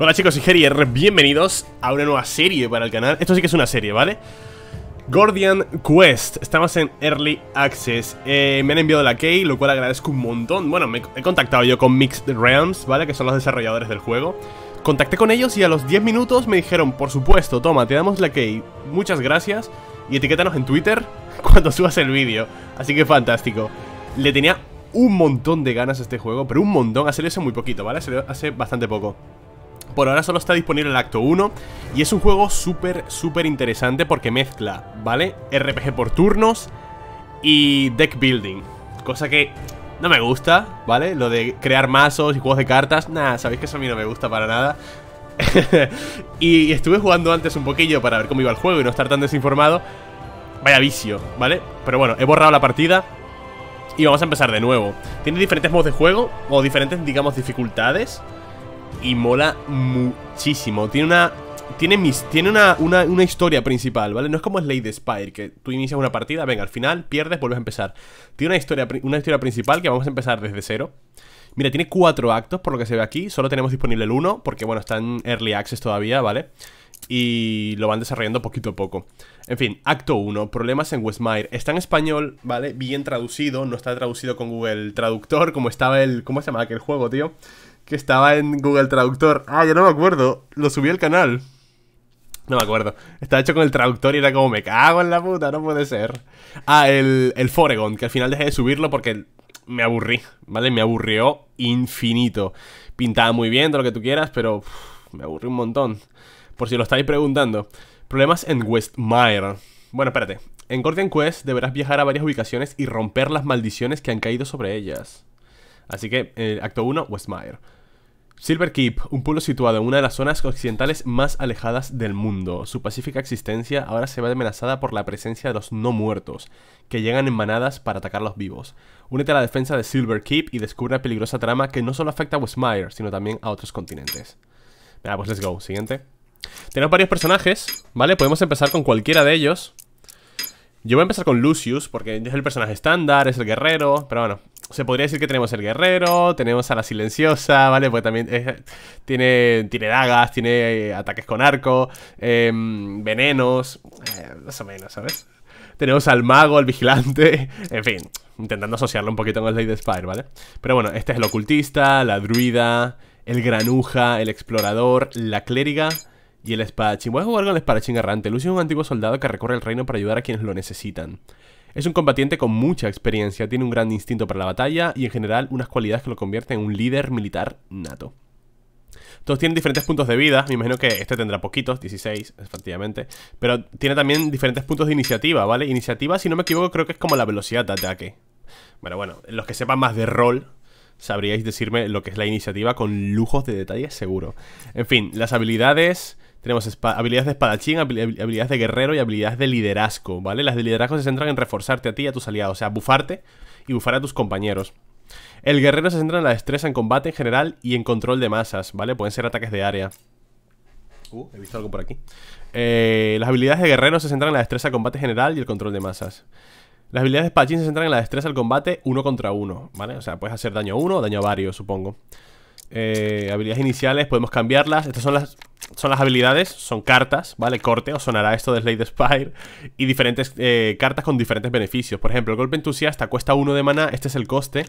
Hola chicos, soy Gerier, bienvenidos a una nueva serie para el canal. Esto sí que es una serie, ¿vale? Guardian Quest, estamos en Early Access. Me han enviado la key, lo cual agradezco un montón. Bueno, me he contactado yo con Mixed Realms, ¿vale? Que son los desarrolladores del juego. Contacté con ellos y a los 10 minutos me dijeron, por supuesto, toma, te damos la key, muchas gracias, y etiquétanos en Twitter cuando subas el vídeo. Así que fantástico. Le tenía un montón de ganas a este juego, pero un montón. Ha salido hace muy poquito, ¿vale? Ha salido hace bastante poco. Por ahora solo está disponible el acto 1 y es un juego súper interesante porque mezcla, ¿vale? RPG por turnos y deck building, cosa que no me gusta, ¿vale? Lo de crear mazos y juegos de cartas, nada, sabéis que eso a mí no me gusta para nada. Y estuve jugando antes un poquillo para ver cómo iba el juego y no estar tan desinformado. Vaya vicio, ¿vale? Pero bueno, he borrado la partida y vamos a empezar de nuevo. Tiene diferentes modos de juego o diferentes, digamos, dificultades. Y mola muchísimo. Tiene una historia principal, ¿vale? No es como Slay the Spire, que tú inicias una partida, venga, al final pierdes, vuelves a empezar. Tiene una historia principal que vamos a empezar desde cero. Mira, tiene 4 actos, por lo que se ve aquí. Solo tenemos disponible el 1, porque bueno, está en Early Access todavía, ¿vale? Y lo van desarrollando poquito a poco. En fin, acto 1, problemas en Westmire. Está en español, ¿vale? Bien traducido, no está traducido con Google Traductor, como estaba el... ¿Cómo se llama aquel juego, tío? Que estaba en Google Traductor. Ah, yo no me acuerdo. Lo subí al canal. No me acuerdo. Estaba hecho con el traductor y era como, me cago en la puta, no puede ser. Ah, el Foregon, que al final dejé de subirlo porque me aburrí, ¿vale? Me aburrió infinito. Pintaba muy bien, todo lo que tú quieras, pero me aburrí un montón. Por si lo estáis preguntando. Problemas en Westmire. Bueno, espérate. En Guardian Quest deberás viajar a varias ubicaciones y romper las maldiciones que han caído sobre ellas. Así que, acto 1, Westmire. Silver Keep, un pueblo situado en una de las zonas occidentales más alejadas del mundo. Su pacífica existencia ahora se ve amenazada por la presencia de los no muertos, que llegan en manadas para atacar a los vivos. Únete a la defensa de Silver Keep y descubre una peligrosa trama que no solo afecta a Westmire, sino también a otros continentes. Venga, pues let's go, siguiente. Tenemos varios personajes, ¿vale? Podemos empezar con cualquiera de ellos. Yo voy a empezar con Lucius, porque es el personaje estándar, es el guerrero, pero bueno, se podría decir que tenemos el guerrero, tenemos a la silenciosa, ¿vale? Porque también tiene dagas, tiene ataques con arco, venenos, más o menos, ¿sabes? Tenemos al mago, el vigilante, en fin, intentando asociarlo un poquito con el Slay the Spire, ¿vale? Pero bueno, este es el ocultista, la druida, el granuja, el explorador, la clériga y el espadachín. Voy a jugar con el espadachín errante. Lucio es un antiguo soldado que recorre el reino para ayudar a quienes lo necesitan. Es un combatiente con mucha experiencia, tiene un gran instinto para la batalla y en general unas cualidades que lo convierten en un líder militar nato. Todos tienen diferentes puntos de vida, me imagino que este tendrá poquitos, 16, efectivamente. Pero tiene también diferentes puntos de iniciativa, ¿vale? Iniciativa, si no me equivoco, creo que es como la velocidad de ataque. Bueno, los que sepan más de rol sabríais decirme lo que es la iniciativa con lujos de detalles seguro. En fin, las habilidades... Tenemos habilidades de espadachín, habilidades de guerrero y habilidades de liderazgo, ¿vale? Las de liderazgo se centran en reforzarte a ti y a tus aliados, o sea, bufarte y bufar a tus compañeros. El guerrero se centra en la destreza en combate en general y en control de masas, ¿vale? Pueden ser ataques de área. He visto algo por aquí. Las habilidades de guerrero se centran en la destreza en combate general y el control de masas. Las habilidades de espadachín se centran en la destreza al combate 1 contra 1, ¿vale? O sea, puedes hacer daño a uno o daño a varios, supongo. Habilidades iniciales, podemos cambiarlas. Estas son las habilidades, son cartas, ¿vale? Corte, os sonará esto de Slay the Spire. Y diferentes cartas con diferentes beneficios. Por ejemplo, el golpe entusiasta cuesta 1 de maná, este es el coste.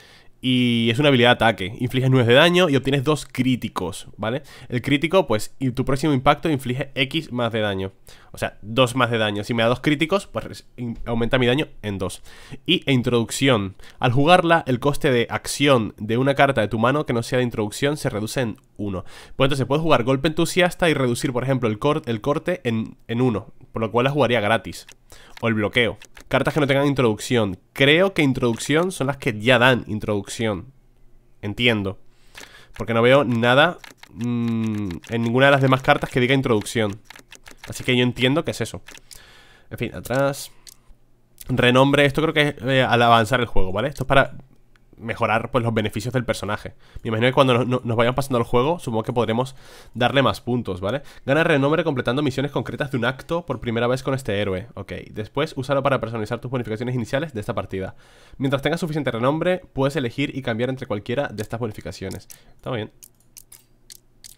Y es una habilidad de ataque, inflige 9 de daño y obtienes 2 críticos, ¿vale? El crítico, pues, y tu próximo impacto inflige X más de daño. O sea, 2 más de daño. Si me da 2 críticos, pues aumenta mi daño en 2. Y introducción. Al jugarla, el coste de acción de una carta de tu mano que no sea de introducción se reduce en 1. Pues entonces puedes jugar golpe entusiasta y reducir, por ejemplo, el corte en 1, por lo cual la jugaría gratis. O el bloqueo. Cartas que no tengan introducción. Creo que introducción son las que ya dan introducción. Entiendo. Porque no veo nada en ninguna de las demás cartas que diga introducción. Así que yo entiendo que es eso. En fin, atrás. Renombre, esto creo que es al avanzar el juego, ¿vale? Esto es para mejorar, pues, los beneficios del personaje. Me imagino que cuando nos vayan pasando el juego, supongo que podremos darle más puntos, ¿vale? Gana renombre completando misiones concretas de un acto por primera vez con este héroe. Ok, después úsalo para personalizar tus bonificaciones iniciales de esta partida. Mientras tengas suficiente renombre, puedes elegir y cambiar entre cualquiera de estas bonificaciones. Está bien.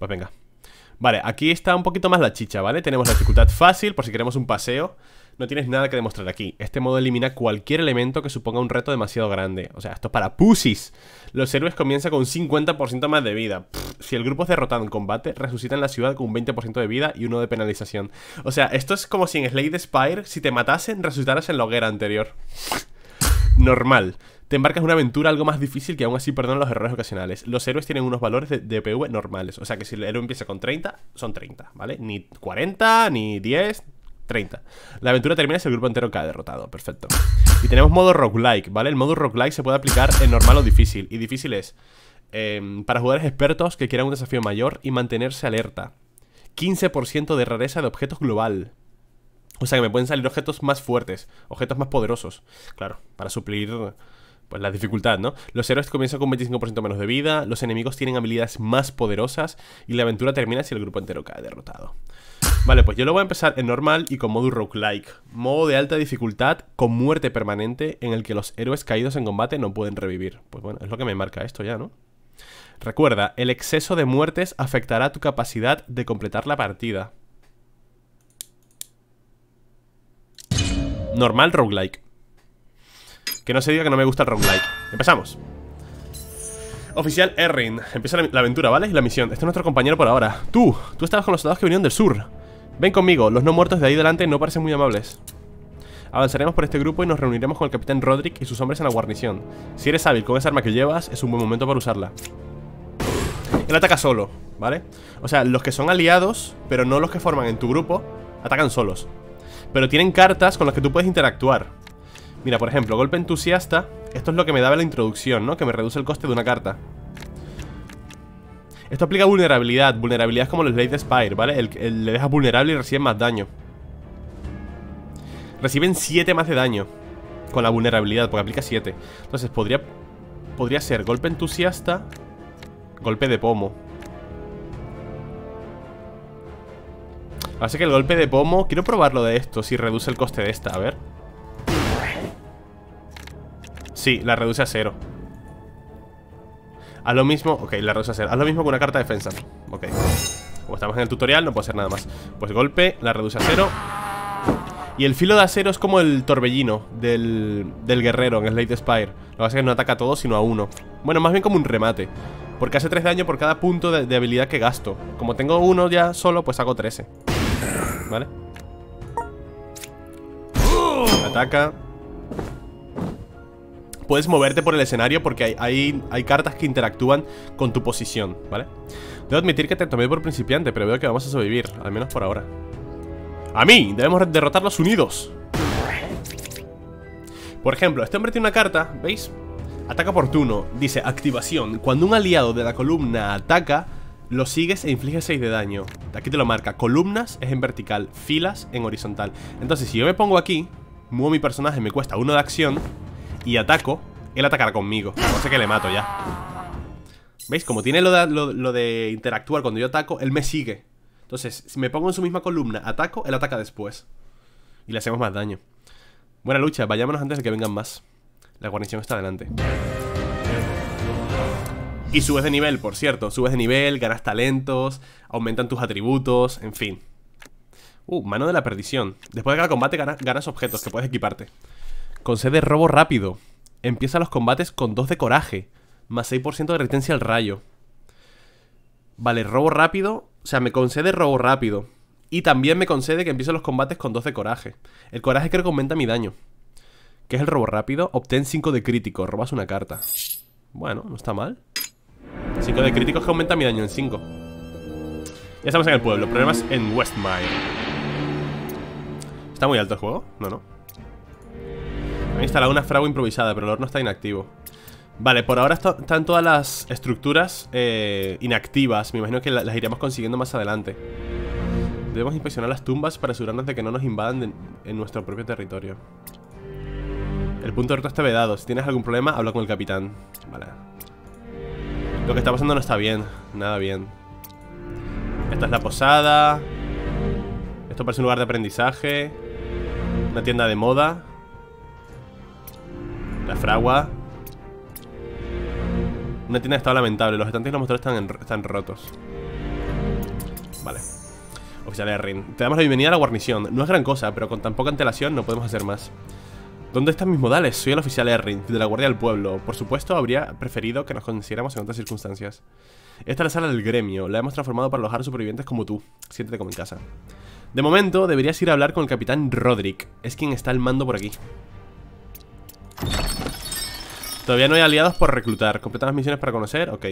Pues venga. Vale, aquí está un poquito más la chicha, ¿vale? Tenemos la dificultad fácil, por si queremos un paseo. No tienes nada que demostrar aquí. Este modo elimina cualquier elemento que suponga un reto demasiado grande. O sea, esto es para pussies. Los héroes comienzan con un 50% más de vida. Si el grupo es derrotado en combate, resucita en la ciudad con un 20% de vida y 1 de penalización. O sea, esto es como si en Slay the Spire, si te matasen, resucitaras en la hoguera anterior. Normal. Te embarcas en una aventura algo más difícil que aún así perdonan los errores ocasionales. Los héroes tienen unos valores de PV normales. O sea que si el héroe empieza con 30, son 30, ¿vale? Ni 40, ni 10, 30. La aventura termina si el grupo entero cae derrotado. Perfecto. Y tenemos modo roguelike, ¿vale? El modo roguelike se puede aplicar en normal o difícil. Y difícil es para jugadores expertos que quieran un desafío mayor y mantenerse alerta. 15% de rareza de objetos global. O sea que me pueden salir objetos más fuertes, objetos más poderosos. Claro, para suplir pues la dificultad, ¿no? Los héroes comienzan con 25% menos de vida. Los enemigos tienen habilidades más poderosas. Y la aventura termina si el grupo entero cae derrotado. Vale, pues yo lo voy a empezar en normal y con modo roguelike. Modo de alta dificultad con muerte permanente, en el que los héroes caídos en combate no pueden revivir. Pues bueno, es lo que me marca esto ya, ¿no? Recuerda, el exceso de muertes afectará tu capacidad de completar la partida. Normal roguelike. Que no se diga que no me gusta el roguelike. Empezamos. Oficial Errin, empieza la aventura, ¿vale? Y la misión. Este es nuestro compañero por ahora. Tú estabas con los soldados que vinieron del sur. Ven conmigo, los no muertos de ahí delante no parecen muy amables. Avanzaremos por este grupo y nos reuniremos con el capitán Roderick y sus hombres en la guarnición. Si eres hábil con esa arma que llevas, es un buen momento para usarla. Él ataca solo, ¿vale? O sea, los que son aliados, pero no los que forman en tu grupo, atacan solos. Pero tienen cartas con las que tú puedes interactuar. Mira, por ejemplo, golpe entusiasta. Esto es lo que me daba la introducción, ¿no? Que me reduce el coste de una carta. Esto aplica vulnerabilidad. Vulnerabilidad es como los Slay the Spire, ¿vale? El le dejas vulnerable y reciben más daño. Reciben 7 más de daño con la vulnerabilidad, porque aplica 7. Entonces podría ser golpe entusiasta, golpe de pomo. Así que el golpe de pomo, quiero probarlo de esto, si reduce el coste de esta, a ver. Sí, la reduce a 0. Haz lo mismo, ok, la reduce a 0. Haz lo mismo con una carta de defensa. Ok. Como estamos en el tutorial, no puedo hacer nada más. Pues golpe, la reduce a 0. Y el filo de acero es como el torbellino del guerrero en Slay the Spire. Lo que pasa es que no ataca a todos, sino a uno. Bueno, más bien como un remate, porque hace 3 de daño por cada punto de habilidad que gasto. Como tengo uno ya solo, pues hago 13. ¿Vale? Ataca. Puedes moverte por el escenario porque hay cartas que interactúan con tu posición, ¿vale? Debo admitir que te tomé por principiante, pero veo que vamos a sobrevivir, al menos por ahora. ¡A mí! Debemos derrotarlos unidos. Por ejemplo, este hombre tiene una carta, ¿veis? Ataca por turno, dice activación. Cuando un aliado de la columna ataca, lo sigues e infliges 6 de daño. Aquí te lo marca, columnas es en vertical, filas en horizontal. Entonces si yo me pongo aquí, muevo mi personaje, me cuesta 1 de acción y ataco, él atacará conmigo. No sé que le mato ya. ¿Veis? Como tiene lo de interactuar cuando yo ataco, él me sigue. Entonces, si me pongo en su misma columna, ataco, él ataca después. Y le hacemos más daño. Buena lucha, vayámonos antes de que vengan más. La guarnición está adelante. Y subes de nivel, por cierto. Subes de nivel, ganas talentos, aumentan tus atributos, en fin. Mano de la perdición. Después de cada combate ganas objetos que puedes equiparte. Concede robo rápido. Empieza los combates con 2 de coraje, más 6% de resistencia al rayo. Vale, robo rápido. O sea, me concede robo rápido. Y también me concede que empiece los combates con 2 de coraje. El coraje creo que aumenta mi daño. ¿Qué es el robo rápido? Obtén 5 de crítico, robas una carta. Bueno, no está mal. 5 de crítico es que aumenta mi daño en 5. Ya estamos en el pueblo, problemas en Westmire. ¿Está muy alto el juego? No. He instalado una fragua improvisada, pero el horno está inactivo. Vale, por ahora están todas las estructuras inactivas. Me imagino que las iremos consiguiendo más adelante. Debemos inspeccionar las tumbas para asegurarnos de que no nos invadan en nuestro propio territorio. El punto de reto está vedado. Si tienes algún problema, habla con el capitán. Vale. Lo que está pasando no está bien. Nada bien. Esta es la posada. Esto parece un lugar de aprendizaje. Una tienda de moda. La fragua. Una tienda de estado lamentable. Los estantes y los mostradores están rotos. Vale. Oficial Errin, te damos la bienvenida a la guarnición. No es gran cosa, pero con tan poca antelación no podemos hacer más. ¿Dónde están mis modales? Soy el oficial Errin, de la Guardia del Pueblo. Por supuesto, habría preferido que nos conociéramos en otras circunstancias. Esta es la sala del gremio. La hemos transformado para alojar a supervivientes como tú. Siéntete como en casa. De momento, deberías ir a hablar con el capitán Roderick. Es quien está al mando por aquí. Todavía no hay aliados por reclutar. Completan las misiones para conocer. Ok.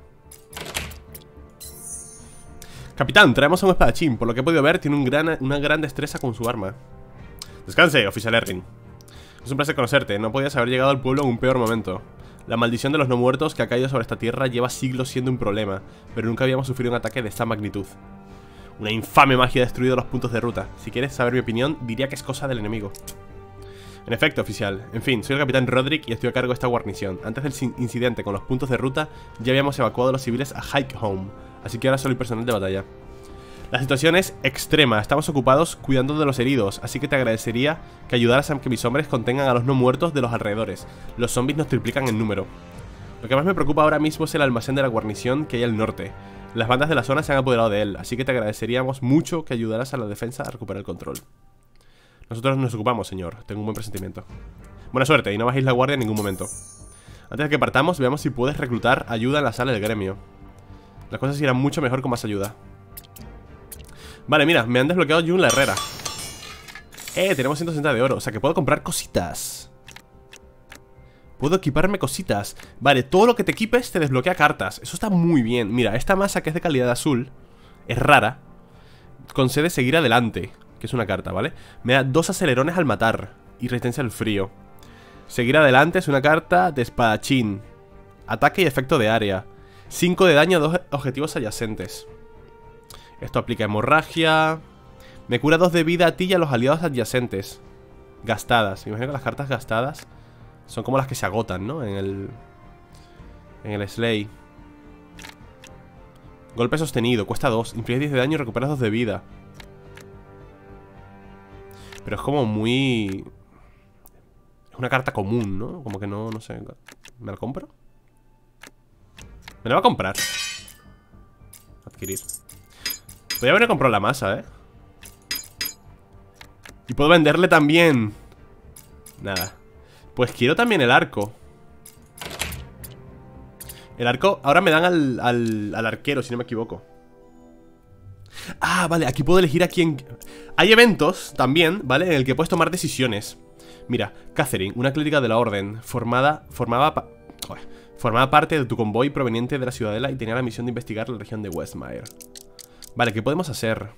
Capitán, traemos a un espadachín. Por lo que he podido ver, tiene una gran destreza con su arma. Descanse, oficial Errin. Es un placer conocerte. No podías haber llegado al pueblo en un peor momento. La maldición de los no muertos que ha caído sobre esta tierra lleva siglos siendo un problema, pero nunca habíamos sufrido un ataque de esta magnitud. Una infame magia ha destruido los puntos de ruta. Si quieres saber mi opinión, diría que es cosa del enemigo. En efecto, oficial. En fin, soy el capitán Roderick y estoy a cargo de esta guarnición. Antes del incidente con los puntos de ruta, ya habíamos evacuado a los civiles a Highcombe, así que ahora soy personal de batalla. La situación es extrema, estamos ocupados cuidando de los heridos, así que te agradecería que ayudaras a que mis hombres contengan a los no muertos de los alrededores. Los zombies nos triplican en número. Lo que más me preocupa ahora mismo es el almacén de la guarnición que hay al norte. Las bandas de la zona se han apoderado de él, así que te agradeceríamos mucho que ayudaras a la defensa a recuperar el control. Nosotros nos ocupamos, señor. Tengo un buen presentimiento. Buena suerte y no bajéis la guardia en ningún momento. Antes de que partamos, veamos si puedes reclutar ayuda en la sala del gremio. Las cosas irán mucho mejor con más ayuda. Vale, mira, me han desbloqueado Jun la herrera. Tenemos 160 de oro, o sea que puedo comprar cositas. Puedo equiparme cositas. Vale, todo lo que te equipes te desbloquea cartas. Eso está muy bien. Mira, esta masa que es de calidad azul es rara. Concede seguir adelante, que es una carta, ¿vale? Me da 2 acelerones al matar y resistencia al frío. Seguir adelante es una carta de espadachín. Ataque y efecto de área. 5 de daño a 2 objetivos adyacentes. Esto aplica hemorragia. Me cura 2 de vida a ti y a los aliados adyacentes. Gastadas. Me imagino que las cartas gastadas son como las que se agotan, ¿no? En el Slay. Golpe sostenido. Cuesta 2. Inflige 10 de daño y recuperas 2 de vida. Pero es como muy... Es una carta común, ¿no? Como que no sé. ¿Me la compro? Me la voy a comprar. Adquirir. Podría haber comprado la masa, ¿eh? Y puedo venderle también. Nada. Pues quiero también el arco. El arco, ahora me dan al arquero, si no me equivoco. Ah, vale, aquí puedo elegir a quién. Hay eventos también, ¿vale? En el que puedes tomar decisiones. Mira, Catherine, una clériga de la orden, formaba parte de tu convoy proveniente de la ciudadela y tenía la misión de investigar la región de Westmire. Vale, ¿qué podemos hacer?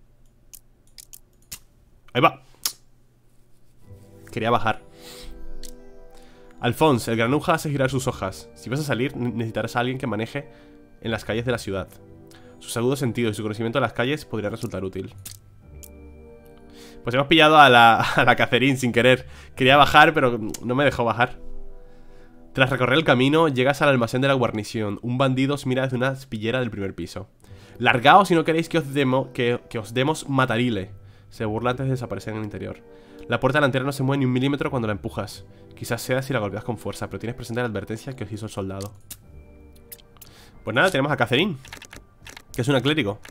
Ahí va. Quería bajar. Alphonse, el granuja hace girar sus hojas. Si vas a salir, necesitarás a alguien que maneje en las calles de la ciudad. Sus agudos sentidos y su conocimiento de las calles podría resultar útil. Pues hemos pillado a la Catherine sin querer. Quería bajar, pero no me dejó bajar. Tras recorrer el camino, llegas al almacén de la guarnición. Un bandido os mira desde una espillera del primer piso. Largaos si no queréis que os demos matarile. Se burla antes de desaparecer en el interior. La puerta delantera no se mueve ni un milímetro cuando la empujas. Quizás sea si la golpeas con fuerza, pero tienes presente la advertencia que os hizo el soldado. Pues nada, tenemos a Catherine, que es una clérigo.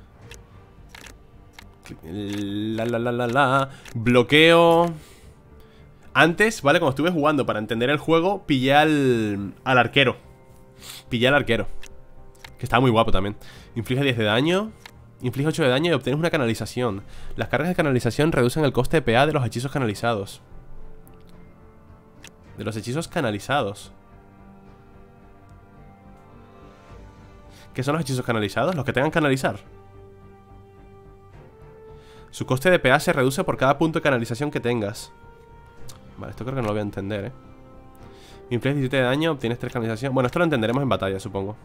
Bloqueo. Antes, ¿vale? Cuando estuve jugando para entender el juego, pillé al arquero. Pillé al arquero, que estaba muy guapo también. Inflige 10 de daño. Inflige 8 de daño y obtienes una canalización. Las cargas de canalización reducen el coste de PA de los hechizos canalizados. De los hechizos canalizados. ¿Qué son los hechizos canalizados? Los que tengan canalizar. Su coste de PA se reduce por cada punto de canalización que tengas. Vale, esto creo que no lo voy a entender, Inflige 17 de daño, obtienes 3 canalización. Bueno, esto lo entenderemos en batalla, supongo.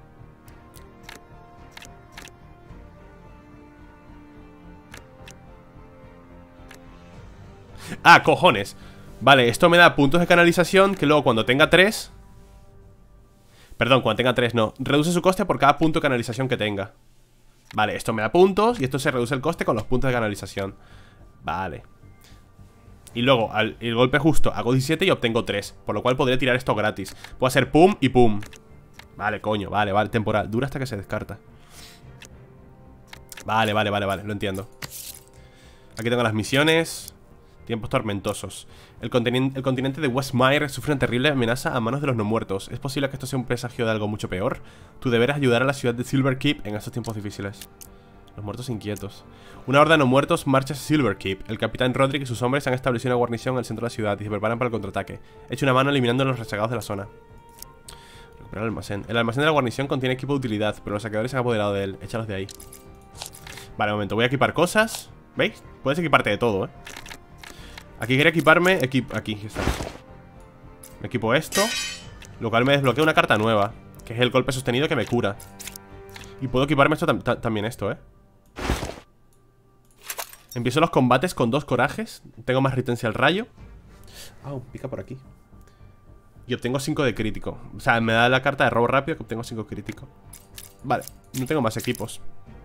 ¡Ah, cojones! Vale, esto me da puntos de canalización que luego cuando tenga 3... Perdón, cuando tenga 3 no. Reduce su coste por cada punto de canalización que tenga. Vale, esto me da puntos y esto se reduce el coste con los puntos de canalización. Vale. Y luego, el golpe justo, hago 17 y obtengo 3. Por lo cual podría tirar esto gratis. Puedo hacer pum y pum. Vale, coño, vale, temporal. Dura hasta que se descarta. Vale, lo entiendo. Aquí tengo las misiones. Tiempos tormentosos. El continente de Westmire sufre una terrible amenaza a manos de los no muertos. ¿Es posible que esto sea un presagio de algo mucho peor? Tu deber es ayudar a la ciudad de Silver Keep en estos tiempos difíciles. Los muertos inquietos. Una horda de no muertos marcha hacia Silver Keep. El capitán Roderick y sus hombres han establecido una guarnición en el centro de la ciudad y se preparan para el contraataque. Echa una mano eliminando a los rezagados de la zona. Recuperar el almacén. El almacén de la guarnición contiene equipo de utilidad, pero los saqueadores se han apoderado de él. Échalos de ahí. Vale, un momento. Voy a equipar cosas. ¿Veis? Puedes equiparte de todo, Aquí quería equiparme. Aquí está. Me equipo esto, lo cual me desbloquea una carta nueva, que es el golpe sostenido que me cura. Y puedo equiparme esto también esto, Empiezo los combates con 2 corajes. Tengo más resistencia al rayo. Pica por aquí. Y obtengo 5 de crítico. O sea, me da la carta de robo rápido que obtengo 5 crítico. Vale, no tengo más equipos.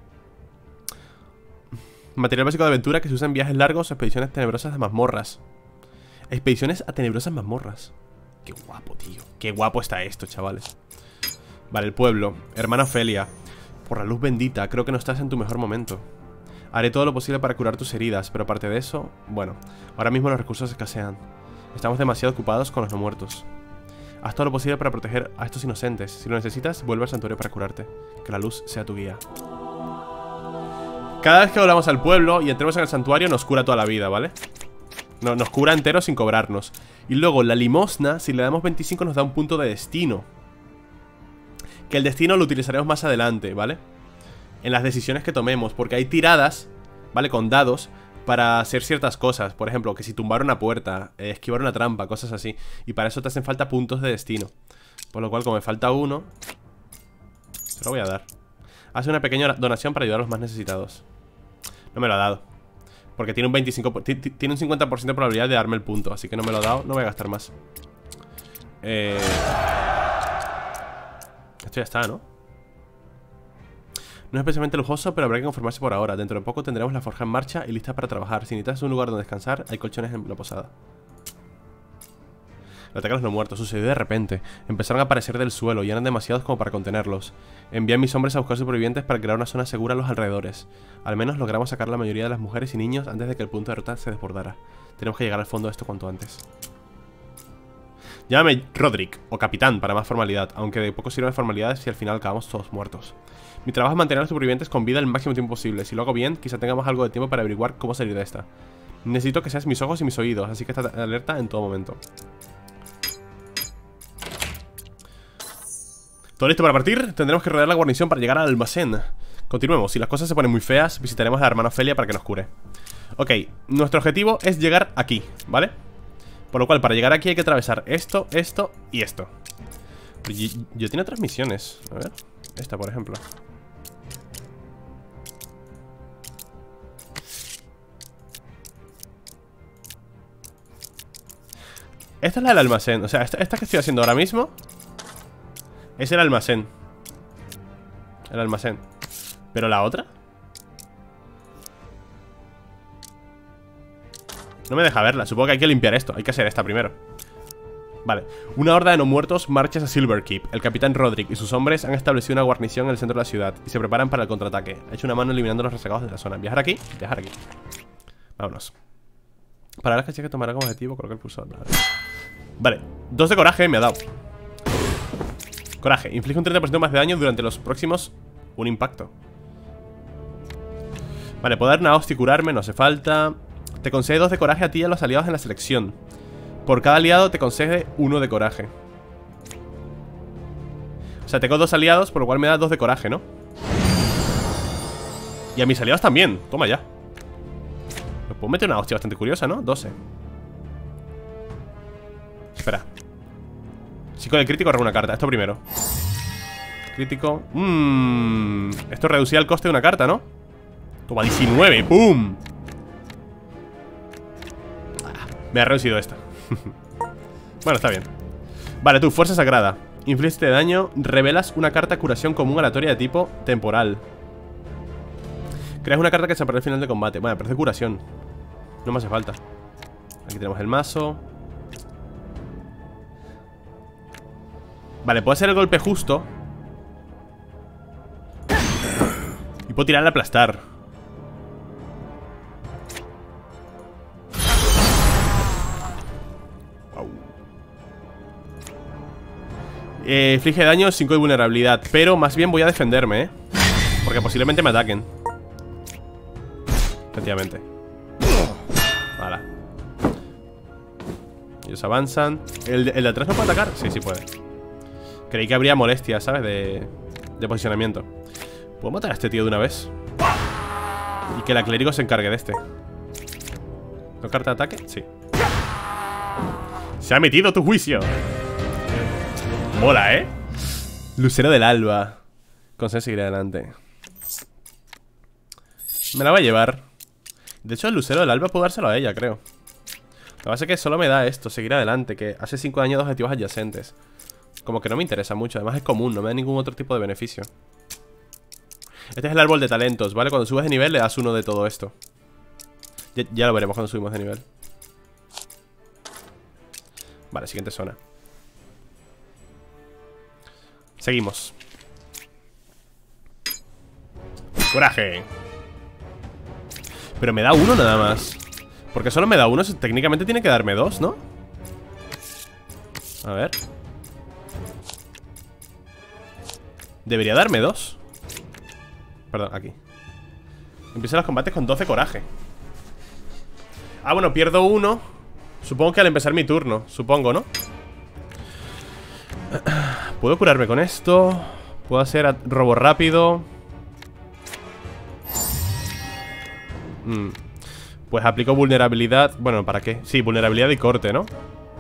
Material básico de aventura que se usa en viajes largos o expediciones tenebrosas de mazmorras. Expediciones a tenebrosas mazmorras. Qué guapo, tío. Qué guapo está esto, chavales. Vale, el pueblo. Hermana Ofelia. Por la luz bendita, creo que no estás en tu mejor momento. Haré todo lo posible para curar tus heridas, pero aparte de eso, bueno, ahora mismo los recursos escasean. Estamos demasiado ocupados con los no muertos. Haz todo lo posible para proteger a estos inocentes. Si lo necesitas, vuelve al santuario para curarte. Que la luz sea tu guía. Cada vez que volvamos al pueblo y entremos en el santuario nos cura toda la vida, ¿vale? Nos cura entero sin cobrarnos. Y luego la limosna, si le damos 25 nos da un punto de destino. Que el destino lo utilizaremos más adelante, ¿vale? En las decisiones que tomemos, porque hay tiradas, ¿vale? Con dados para hacer ciertas cosas. Por ejemplo, que si tumbar una puerta, esquivar una trampa, cosas así. Y para eso te hacen falta puntos de destino. Por lo cual, como me falta uno, se lo voy a dar. Hace una pequeña donación para ayudar a los más necesitados. No me lo ha dado, porque tiene un 25%, tiene un 50% de probabilidad de darme el punto. Así que no me lo ha dado, no voy a gastar más. Esto ya está, ¿no? No es especialmente lujoso, pero habrá que conformarse por ahora. Dentro de poco tendremos la forja en marcha y lista para trabajar. Si necesitas un lugar donde descansar, hay colchones en la posada. El ataque a los no muertos sucedió de repente. Empezaron a aparecer del suelo y eran demasiados como para contenerlos. Envié a mis hombres a buscar supervivientes para crear una zona segura a los alrededores. Al menos logramos sacar a la mayoría de las mujeres y niños antes de que el punto de derrota se desbordara. Tenemos que llegar al fondo de esto cuanto antes. Llámame Roderick o capitán para más formalidad, aunque de poco sirven formalidades si al final acabamos todos muertos. Mi trabajo es mantener a los supervivientes con vida el máximo tiempo posible. Si lo hago bien, quizá tengamos algo de tiempo para averiguar cómo salir de esta. Necesito que seas mis ojos y mis oídos, así que estate alerta en todo momento. ¿Todo listo para partir? Tendremos que rodear la guarnición para llegar al almacén. Continuemos, si las cosas se ponen muy feas, visitaremos a la hermana Ofelia para que nos cure. Ok, nuestro objetivo es llegar aquí, ¿vale? Por lo cual, para llegar aquí hay que atravesar esto, esto y esto. Yo tengo otras misiones. A ver, esta por ejemplo. Esta es la del almacén. O sea, esta que estoy haciendo ahora mismo es el almacén. El almacén. ¿Pero la otra? No me deja verla. Supongo que hay que limpiar esto. Hay que hacer esta primero. Vale. Una horda de no muertos marcha a Silver Keep. El capitán Roderick y sus hombres han establecido una guarnición en el centro de la ciudad y se preparan para el contraataque. Ha hecho una mano eliminando los rezagados de la zona. Viajar aquí, viajar aquí. Vámonos. Para las que tomará como objetivo, colocar el pulsar. Vale. 2 de coraje me ha dado. Coraje. Inflige un 30% más de daño durante los próximos... Un impacto. Vale, puedo dar una hostia y curarme, no hace falta. Te concede 2 de coraje a ti y a los aliados en la selección. Por cada aliado te concede 1 de coraje. O sea, tengo 2 aliados, por lo cual me da 2 de coraje, ¿no? Y a mis aliados también, toma ya. Me puedo meter una hostia bastante curiosa, ¿no? 12. Espera. Si con el crítico robo una carta, esto primero. Crítico. Esto reducía el coste de una carta, ¿no? Toma, 19, ¡pum! Me ha reducido esta. Bueno, está bien. Vale, tú, fuerza sagrada. Inflige este daño, revelas una carta curación común aleatoria de tipo temporal. Creas una carta que se aparece al final de combate. Bueno, parece curación. No me hace falta. Aquí tenemos el mazo. Vale, puedo hacer el golpe justo y puedo tirar al aplastar. Inflige daño, 5 de vulnerabilidad. Pero más bien voy a defenderme, porque posiblemente me ataquen. Efectivamente. Vale. Ellos avanzan. ¿El de atrás no puede atacar? Sí, sí puede. Creí que habría molestias, ¿sabes? De posicionamiento. ¿Puedo matar a este tío de una vez? Y que el clérigo se encargue de este. ¿No carta de ataque? Sí. Se ha metido tu juicio. Mola, ¿eh? Lucero del alba. Consejo seguir adelante. Me la va a llevar. De hecho, el lucero del alba puedo dárselo a ella, creo. Lo que pasa es que solo me da esto, seguir adelante, que hace 5 daño a objetivos adyacentes. Como que no me interesa mucho, además es común, no me da ningún otro tipo de beneficio. Este es el árbol de talentos, ¿vale? Cuando subes de nivel le das uno de todo esto. Ya lo veremos cuando subimos de nivel. Vale, siguiente zona. Seguimos. Coraje. Pero me da uno nada más. Porque solo me da uno, técnicamente tiene que darme dos, ¿no? A ver. Debería darme dos. Perdón, aquí. Empiezan los combates con 12 coraje. Ah, bueno, pierdo uno. Supongo que al empezar mi turno. Supongo, ¿no? Puedo curarme con esto. Puedo hacer robo rápido. Pues aplico vulnerabilidad. Bueno, ¿para qué? Sí, vulnerabilidad y corte, ¿no?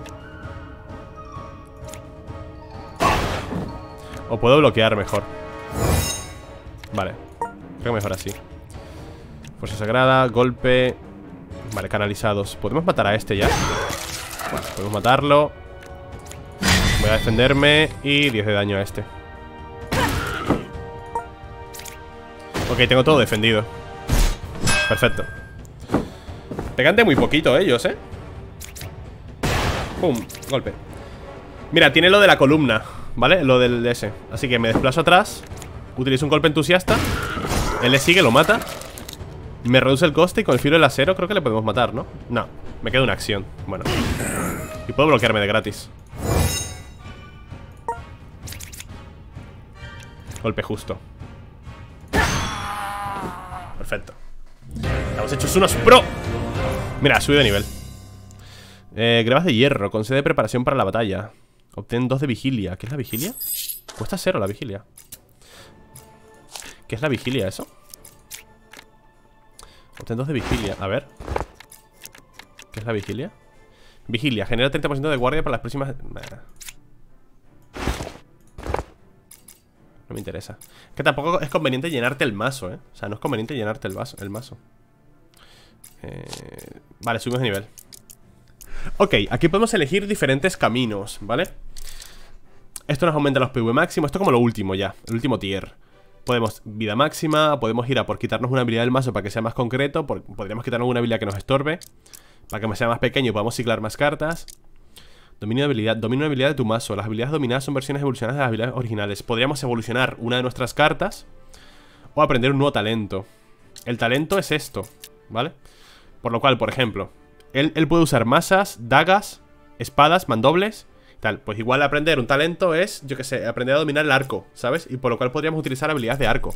O puedo bloquear mejor. Vale, creo que mejor así. Fuerza sagrada, golpe. Vale, canalizados. ¿Podemos matar a este ya? Bueno, podemos matarlo. Voy a defenderme. Y 10 de daño a este. Ok, tengo todo defendido. Perfecto. Pegan de muy poquito ellos, ¿eh? Pum, golpe. Mira, tiene lo de la columna, ¿vale? Lo del ese. Así que me desplazo atrás. Utilizo un golpe entusiasta. Él le sigue, lo mata. Me reduce el coste y con el filo del acero creo que le podemos matar, ¿no? No, me queda una acción. Bueno. Y puedo bloquearme de gratis. Golpe justo. Perfecto. Estamos hechos unos pro. Mira, subí de nivel. Grebas de hierro, concede preparación para la batalla. Obtén 2 de vigilia. ¿Qué es la vigilia? Cuesta 0 la vigilia. ¿Qué es la vigilia eso? Obtén 2 de vigilia, a ver. ¿Qué es la vigilia? Vigilia, genera 30% de guardia para las próximas... No me interesa. Es que tampoco es conveniente llenarte el mazo, ¿eh? O sea, no es conveniente llenarte el mazo. Vale, subimos de nivel. Ok, aquí podemos elegir diferentes caminos, ¿vale? Esto nos aumenta los PV máximo. Esto es como lo último ya, el último tier. Podemos vida máxima, podemos ir a por quitarnos una habilidad del mazo para que sea más concreto. Podríamos quitarnos una habilidad que nos estorbe para que sea más pequeño y podamos ciclar más cartas. Dominio de habilidad, domina una habilidad de tu mazo. Las habilidades dominadas son versiones evolucionadas de las habilidades originales. Podríamos evolucionar una de nuestras cartas o aprender un nuevo talento. El talento es esto, ¿vale? Por lo cual, por ejemplo, él puede usar masas, dagas, espadas, mandobles, tal. Pues igual aprender un talento es, yo que sé, aprender a dominar el arco, ¿sabes? Y por lo cual podríamos utilizar habilidades de arco.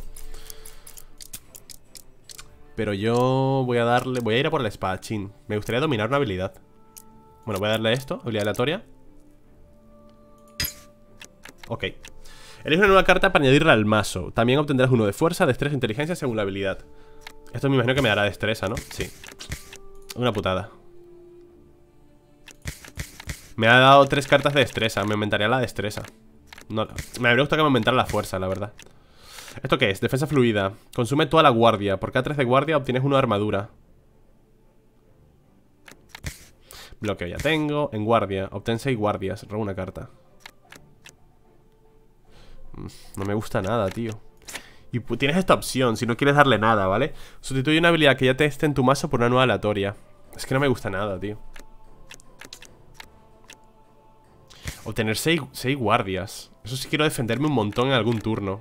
Pero yo voy a ir a por el espadachín. Me gustaría dominar una habilidad. Bueno, voy a darle esto, habilidad aleatoria. Ok. Elige una nueva carta para añadirla al mazo. También obtendrás uno de fuerza, destreza e inteligencia según la habilidad. Esto me imagino que me dará destreza, ¿no? Sí. Una putada. Me ha dado 3 cartas de destreza. Me aumentaría la destreza. No, me habría gustado que me aumentara la fuerza, la verdad. ¿Esto qué es? Defensa fluida. Consume toda la guardia. Por cada 3 de guardia obtienes 1 de armadura. Bloqueo ya tengo. En guardia. Obtén 6 guardias. Robo una carta. No me gusta nada, tío. Y tienes esta opción, si no quieres darle nada, ¿vale? Sustituye una habilidad que ya te esté en tu mazo por una nueva aleatoria. Es que no me gusta nada, tío. Obtener 6 guardias. Eso sí quiero defenderme un montón en algún turno.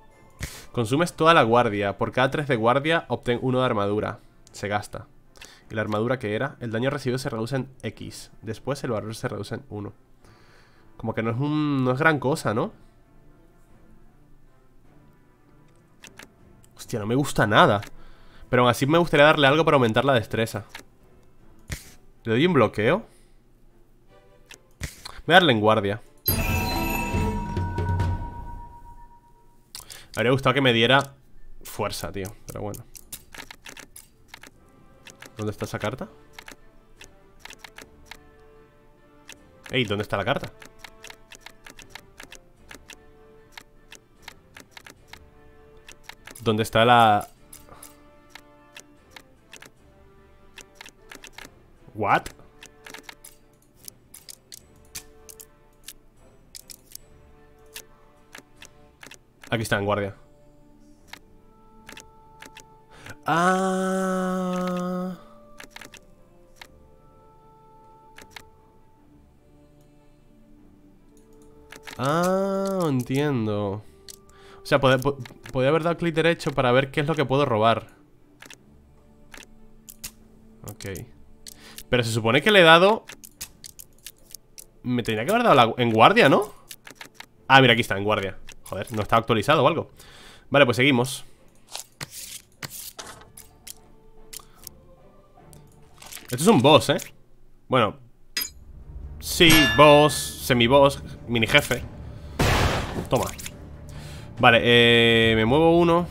Consumes toda la guardia. Por cada 3 de guardia obtén 1 de armadura. Se gasta. ¿Y la armadura qué era? El daño recibido se reduce en X. Después el valor se reduce en 1. Como que no es gran cosa, ¿no? Hostia, no me gusta nada. Pero aún así me gustaría darle algo para aumentar la destreza. ¿Le doy un bloqueo? Voy a darle en guardia. Me habría gustado que me diera fuerza, tío. Pero bueno. ¿Dónde está esa carta? Ey, ¿dónde está la carta? ¿Dónde está la...? ¿What? Aquí está, en guardia. Ah... entiendo. O sea, podría haber dado clic derecho para ver qué es lo que puedo robar. Ok. Pero se supone que le he dado... Me tenía que haber dado en guardia, ¿no? Ah, mira, aquí está, en guardia. Joder, no está actualizado o algo. Vale, pues seguimos. Esto es un boss, ¿eh? Bueno. Sí, boss, semi-boss, mini jefe. Toma. Vale, me muevo uno.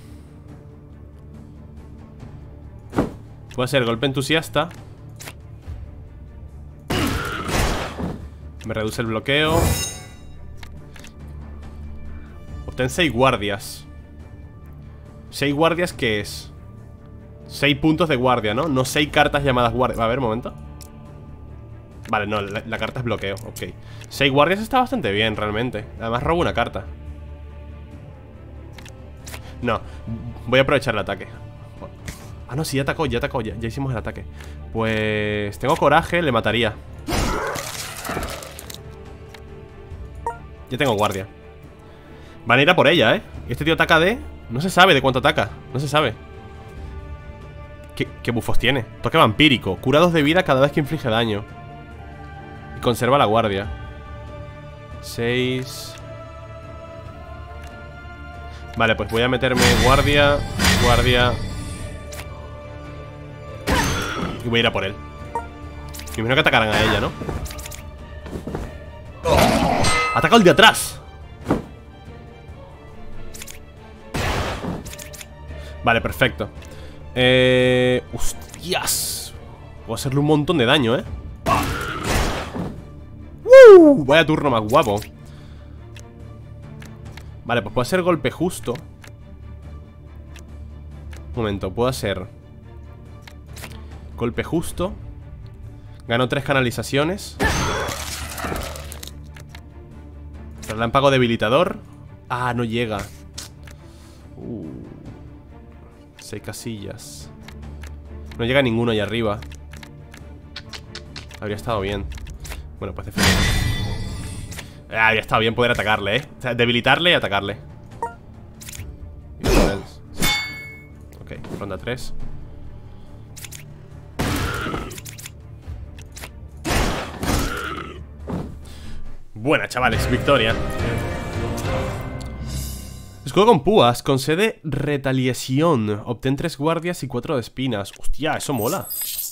Voy a hacer golpe entusiasta. Me reduce el bloqueo. Obtén 6 guardias. 6 guardias, ¿qué es? 6 puntos de guardia, ¿no? No 6 cartas llamadas guardia. A ver, un momento. Vale, no, la carta es bloqueo, ok. 6 guardias está bastante bien, realmente. Además robo una carta. No, voy a aprovechar el ataque. Ah, no, sí, ya atacó, ya hicimos el ataque. Pues... tengo coraje, le mataría. Ya tengo guardia. Van a ir a por ella, ¿eh? Este tío ataca de... no se sabe de cuánto ataca. No se sabe. ¿Qué bufos tiene? Toque vampírico. Cura 2 de vida cada vez que inflige daño. Y conserva la guardia. 6. Vale, pues voy a meterme guardia. Guardia. Y voy a ir a por él. Me imagino que atacarán a ella, ¿no? ¡Ataca el de atrás! Vale, perfecto. ¡Hostias! Puedo hacerle un montón de daño, ¿eh? Vaya turno más guapo. Vale, pues puedo hacer golpe justo. Un momento, puedo hacer golpe justo. Gano 3 canalizaciones. Relámpago debilitador. Ah, no llega. 6 casillas. No llega ninguno ahí arriba. Habría estado bien. Bueno, pues defender. Habría estado bien poder atacarle, ¿eh? O sea, debilitarle y atacarle. Ok, ronda 3. Buena, chavales, victoria. Escudo con púas, concede retaliación. Obtén 3 guardias y 4 de espinas. Hostia, eso mola.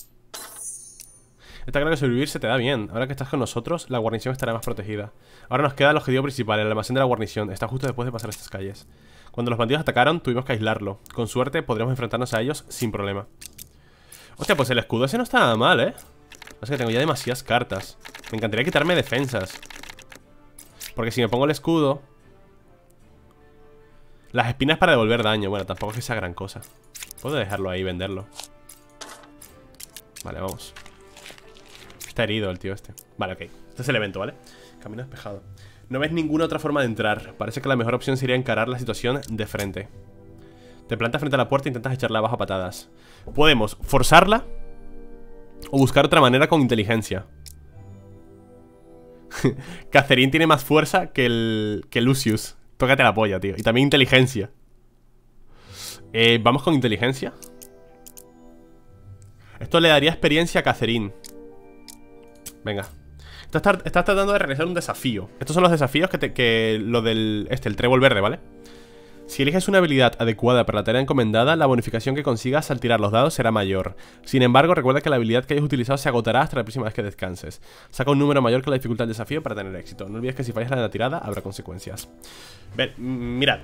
Está claro que sobrevivir se te da bien. Ahora que estás con nosotros, la guarnición estará más protegida. Ahora nos queda el objetivo principal, el almacén de la guarnición. Está justo después de pasar estas calles. Cuando los bandidos atacaron, tuvimos que aislarlo. Con suerte, podremos enfrentarnos a ellos sin problema. Hostia, pues el escudo ese no está nada mal, ¿eh? Es que tengo ya demasiadas cartas. Me encantaría quitarme defensas. Porque si me pongo el escudo... Las espinas para devolver daño. Bueno, tampoco es que sea gran cosa. Puedo dejarlo ahí y venderlo. Vale, vamos. Está herido el tío este. Vale, ok. Este es el evento, ¿vale? Camino despejado. No ves ninguna otra forma de entrar. Parece que la mejor opción sería encarar la situación de frente. Te plantas frente a la puerta e intentas echarla abajo a patadas. Podemos forzarla o buscar otra manera con inteligencia. Catherine tiene más fuerza que Lucius. Tócate la polla, tío. Y también inteligencia. Vamos con inteligencia. Esto le daría experiencia a Catherine. Venga. Estás tratando de realizar un desafío. Estos son los desafíos que lo del... el trébol verde, ¿vale? Si eliges una habilidad adecuada para la tarea encomendada, la bonificación que consigas al tirar los dados será mayor. Sin embargo, recuerda que la habilidad que hayas utilizado se agotará hasta la próxima vez que descanses. Saca un número mayor que la dificultad del desafío para tener éxito. No olvides que si fallas la tirada, habrá consecuencias. Mirad.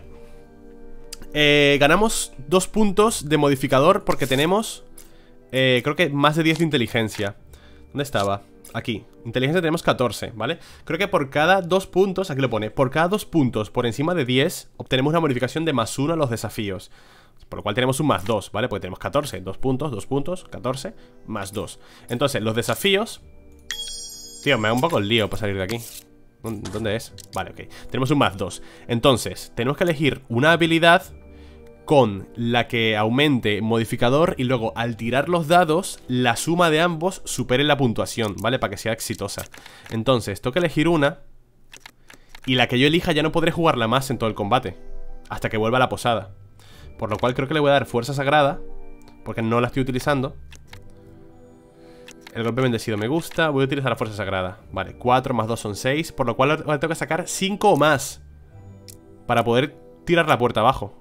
Ganamos 2 puntos de modificador porque tenemos... creo que más de 10 de inteligencia. ¿Dónde estaba? Aquí, inteligencia tenemos 14, ¿vale? Creo que por cada 2 puntos, aquí lo pone, por cada 2 puntos por encima de 10 obtenemos una bonificación de +1 a los desafíos. Por lo cual tenemos un +2, ¿vale? Porque tenemos 14, 2 puntos, 14, +2. Entonces, los desafíos... Tío, me da un poco el lío para salir de aquí. ¿Dónde es? Vale, ok, tenemos un +2. Entonces, tenemos que elegir una habilidad con la que aumente modificador y luego al tirar los dados la suma de ambos supere la puntuación, ¿vale? Para que sea exitosa. Entonces, tengo que elegir una y la que yo elija ya no podré jugarla más en todo el combate hasta que vuelva a la posada. Por lo cual creo que le voy a dar fuerza sagrada porque no la estoy utilizando. El golpe bendecido me gusta. Voy a utilizar la fuerza sagrada. Vale, 4 más 2 son 6. Por lo cual ahora tengo que sacar 5 o más para poder tirar la puerta abajo.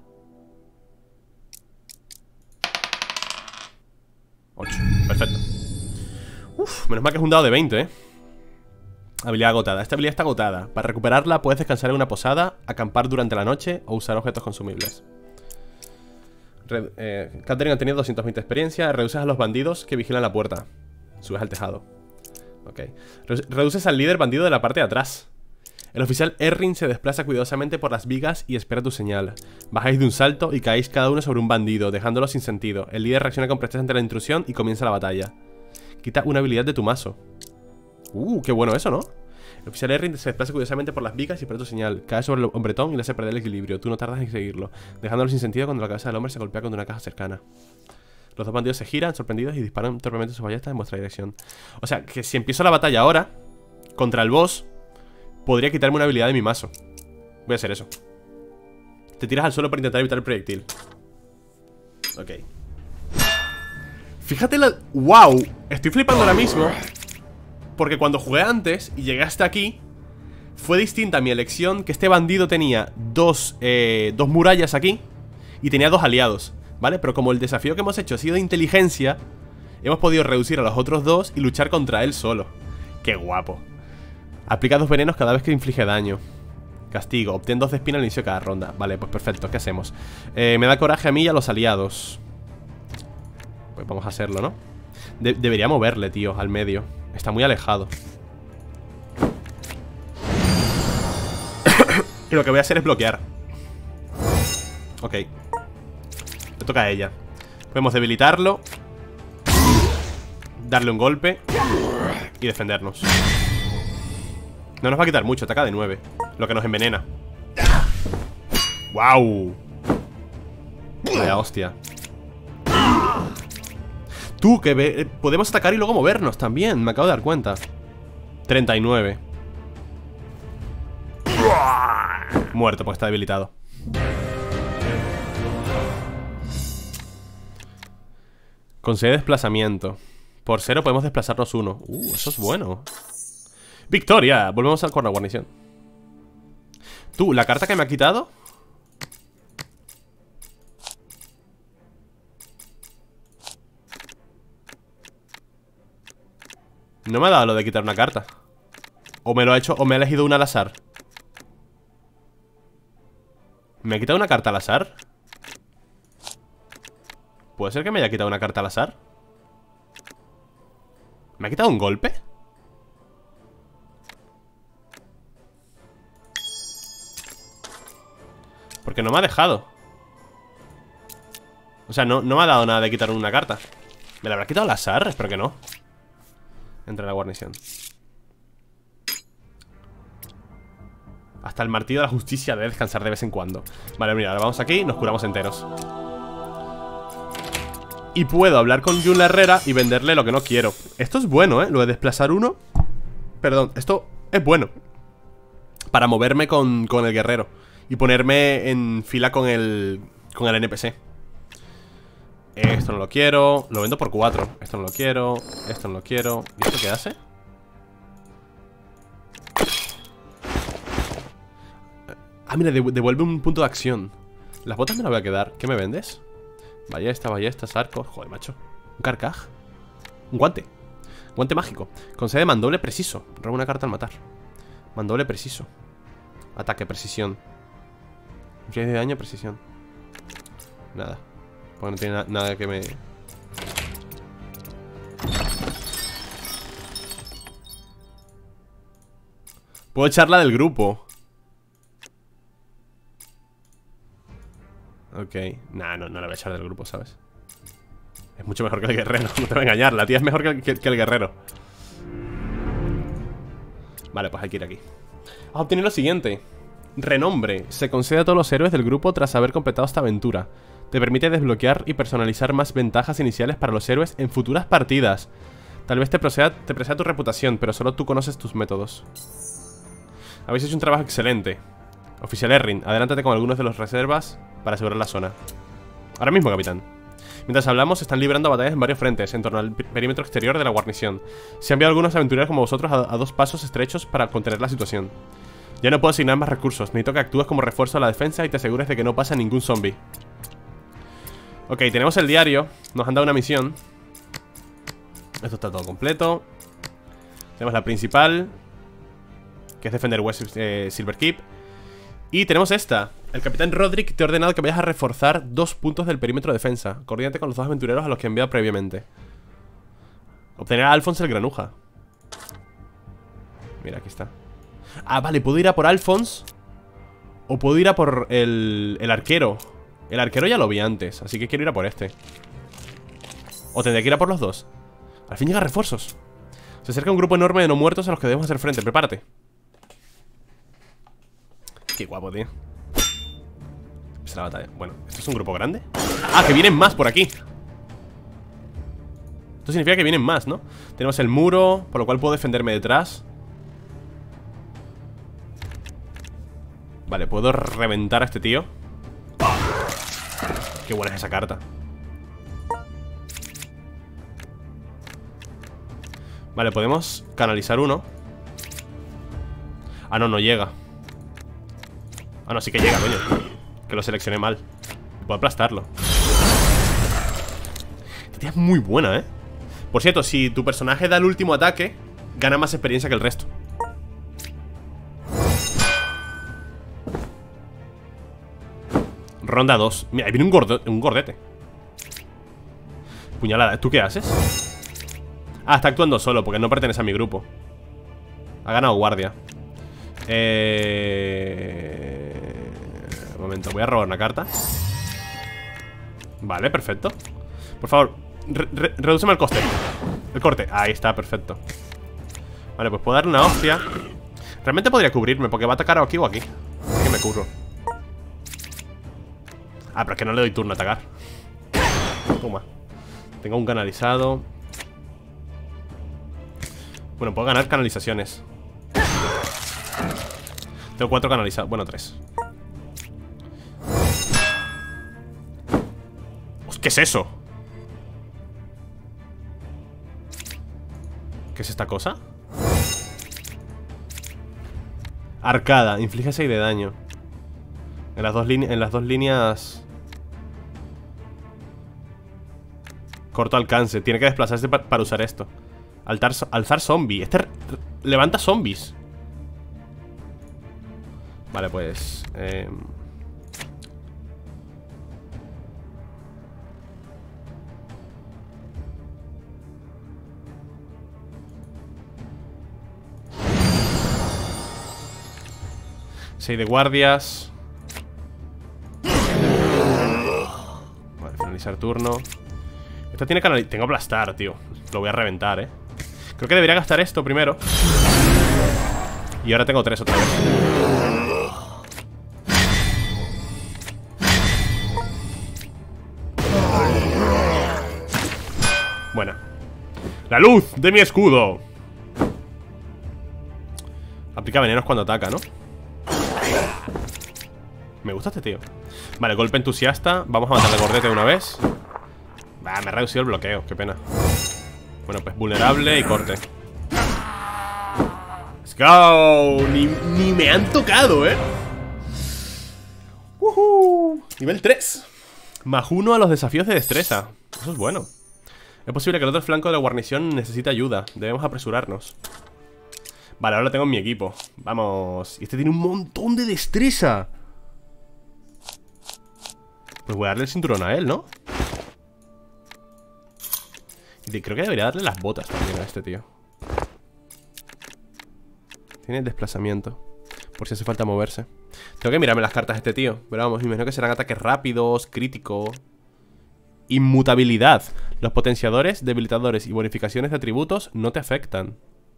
8, perfecto. Uf, menos mal que es un dado de 20, Habilidad agotada, esta habilidad está agotada. Para recuperarla puedes descansar en una posada, acampar durante la noche o usar objetos consumibles. Catherine ha tenido 220 de experiencia. Reduces a los bandidos que vigilan la puerta. Subes al tejado. Ok. Reduces al líder bandido de la parte de atrás. El oficial Errin se desplaza cuidadosamente por las vigas y espera tu señal. Bajáis de un salto y caéis cada uno sobre un bandido, dejándolo sin sentido. El líder reacciona con presteza ante la intrusión y comienza la batalla. Quita una habilidad de tu mazo. Qué bueno eso, ¿no? El oficial Errin se desplaza cuidadosamente por las vigas y espera tu señal. Cae sobre el hombretón y le hace perder el equilibrio. Tú no tardas en seguirlo, dejándolo sin sentido cuando la cabeza del hombre se golpea contra una caja cercana. Los dos bandidos se giran, sorprendidos, y disparan torpemente sus ballestas en vuestra dirección. O sea, que si empiezo la batalla ahora contra el boss, podría quitarme una habilidad de mi mazo. Voy a hacer eso. Te tiras al suelo para intentar evitar el proyectil. Ok. Fíjate la... ¡Wow! Estoy flipando ahora mismo porque cuando jugué antes y llegué hasta aquí, fue distinta mi elección. Que este bandido tenía dos murallas aquí y tenía 2 aliados, ¿vale? Pero como el desafío que hemos hecho ha sido de inteligencia, hemos podido reducir a los otros 2 y luchar contra él solo. ¡Qué guapo! Aplica 2 venenos cada vez que inflige daño. Castigo, obtén 2 de espina al inicio de cada ronda. Vale, pues perfecto, ¿qué hacemos? Me da coraje a mí y a los aliados. Pues vamos a hacerlo, ¿no? Debería moverle, tío, al medio. Está muy alejado. Y lo que voy a hacer es bloquear. Ok. Le toca a ella. Podemos debilitarlo, darle un golpe y defendernos. No nos va a quitar mucho, ataca de 9. Lo que nos envenena. ¡Wow! Vaya hostia. Tú, que podemos atacar y luego movernos también. Me acabo de dar cuenta. 39. Muerto, pues está debilitado. Consigue desplazamiento. Por 0 podemos desplazarnos 1. Eso es bueno. ¡Victoria! Volvemos con la guarnición. Tú, la carta que me ha quitado. No me ha dado lo de quitar una carta. O me lo ha hecho, o me ha elegido una al azar. ¿Me ha quitado una carta al azar? ¿Puede ser que me haya quitado una carta al azar? ¿Me ha quitado un golpe? Porque no me ha dejado. O sea, no me ha dado nada de quitar una carta. ¿Me la habrá quitado al azar? Espero que no. Entra la guarnición. Hasta el martillo de la justicia debe descansar de vez en cuando. Vale, mira, ahora vamos aquí y nos curamos enteros. Y puedo hablar con Jun la Herrera y venderle lo que no quiero. Esto es bueno, lo de desplazar 1. Perdón, esto es bueno para moverme con el guerrero y ponerme en fila con el NPC. Esto no lo quiero. Lo vendo por 4. Esto no lo quiero. Esto no lo quiero. ¿Y esto qué hace? Ah, mira, devuelve un punto de acción. Las botas me las voy a quedar. ¿Qué me vendes? Ballestas, arcos. Joder, macho. Un carcaj. Un guante. Guante mágico. Concede mandoble preciso. Roba una carta al matar. Mandoble preciso. Ataque, precisión. 10 de daño, precisión. Nada. Porque no tiene nada que me... Puedo echarla del grupo. Ok. Nah, no la voy a echar del grupo, ¿sabes? Es mucho mejor que el guerrero. No te voy a engañar. La tía es mejor que el guerrero. Vale, pues hay que ir aquí. Vamos a obtener lo siguiente. Renombre. Se concede a todos los héroes del grupo tras haber completado esta aventura. Te permite desbloquear y personalizar más ventajas iniciales para los héroes en futuras partidas. Tal vez te proceda tu reputación, pero solo tú conoces tus métodos. Habéis hecho un trabajo excelente. Oficial Errin, adelántate con algunos de los reservas para asegurar la zona. Ahora mismo, capitán. Mientras hablamos, están librando batallas en varios frentes en torno al perímetro exterior de la guarnición. Se han enviado algunos aventureros como vosotros a 2 pasos estrechos para contener la situación. Ya no puedo asignar más recursos. Necesito que actúes como refuerzo a la defensa y te asegures de que no pasa ningún zombie. Ok, tenemos el diario. Nos han dado una misión. Esto está todo completo. Tenemos la principal, que es defender West Silverkeep. Y tenemos esta. El capitán Roderick te ha ordenado que vayas a reforzar 2 puntos del perímetro de defensa. Coordínate con los 2 aventureros a los que he enviado previamente. Obtener a Alphonse el granuja. Mira, aquí está. Ah, vale, puedo ir a por Alphonse o puedo ir a por el arquero. El arquero ya lo vi antes, así que quiero ir a por este. O tendré que ir a por los 2. Al fin llega refuerzos. Se acerca un grupo enorme de no muertos a los que debemos hacer frente. Prepárate. Qué guapo, tío. Es la batalla. Bueno, ¿esto es un grupo grande? Ah, que vienen más por aquí. Esto significa que vienen más, ¿no? Tenemos el muro, por lo cual puedo defenderme detrás. Vale, puedo reventar a este tío. Qué buena es esa carta. Vale, podemos canalizar uno. Ah, no, no llega. Ah, no, sí que llega, coño. Que lo seleccioné mal. Puedo aplastarlo. Esta tía es muy buena, ¿eh? Por cierto, si tu personaje da el último ataque, gana más experiencia que el resto. Ronda 2. Mira, ahí viene un gordete. Puñalada. ¿Tú qué haces? Ah, está actuando solo porque no pertenece a mi grupo. Ha ganado guardia. Un momento, voy a robar una carta. Vale, perfecto. Por favor, redúceme el coste. El corte, ahí está, perfecto. Vale, pues puedo darle una hostia. Realmente podría cubrirme porque va a atacar aquí o aquí. Así que me cubro. Ah, pero es que no le doy turno a atacar. Toma. Tengo un canalizado. Bueno, puedo ganar canalizaciones. Tengo 4 canalizados, bueno, 3. ¿Qué es eso? ¿Qué es esta cosa? Arcada, inflige 6 de daño. En las dos líneas. Corto alcance. Tiene que desplazarse para usar esto. Alzar zombie. Este levanta zombies. Vale, pues 6 de guardias. Vale, finalizar turno. Esta tiene canal. Tengo aplastar, tío. Lo voy a reventar, Creo que debería gastar esto primero. Y ahora tengo 3 otra vez. Buena. ¡La luz de mi escudo! Aplica venenos cuando ataca, ¿no? Me gusta este tío. Vale, golpe entusiasta. Vamos a matar al gordete de una vez. Bah, me ha reducido el bloqueo, qué pena. Bueno, pues vulnerable y corte. ¡Let's go! Ni me han tocado, Nivel 3. Más 1 a los desafíos de destreza. Eso es bueno. Es posible que el otro flanco de la guarnición necesite ayuda. Debemos apresurarnos. Vale, ahora lo tengo en mi equipo. Vamos. Y este tiene un montón de destreza. Pues voy a darle el cinturón a él, ¿no? Y creo que debería darle las botas también a este tío. Tiene desplazamiento, por si hace falta moverse. Tengo que mirarme las cartas de este tío. Pero vamos, me imagino que serán ataques rápidos, crítico. Inmutabilidad. Los potenciadores, debilitadores y bonificaciones de atributos no te afectan.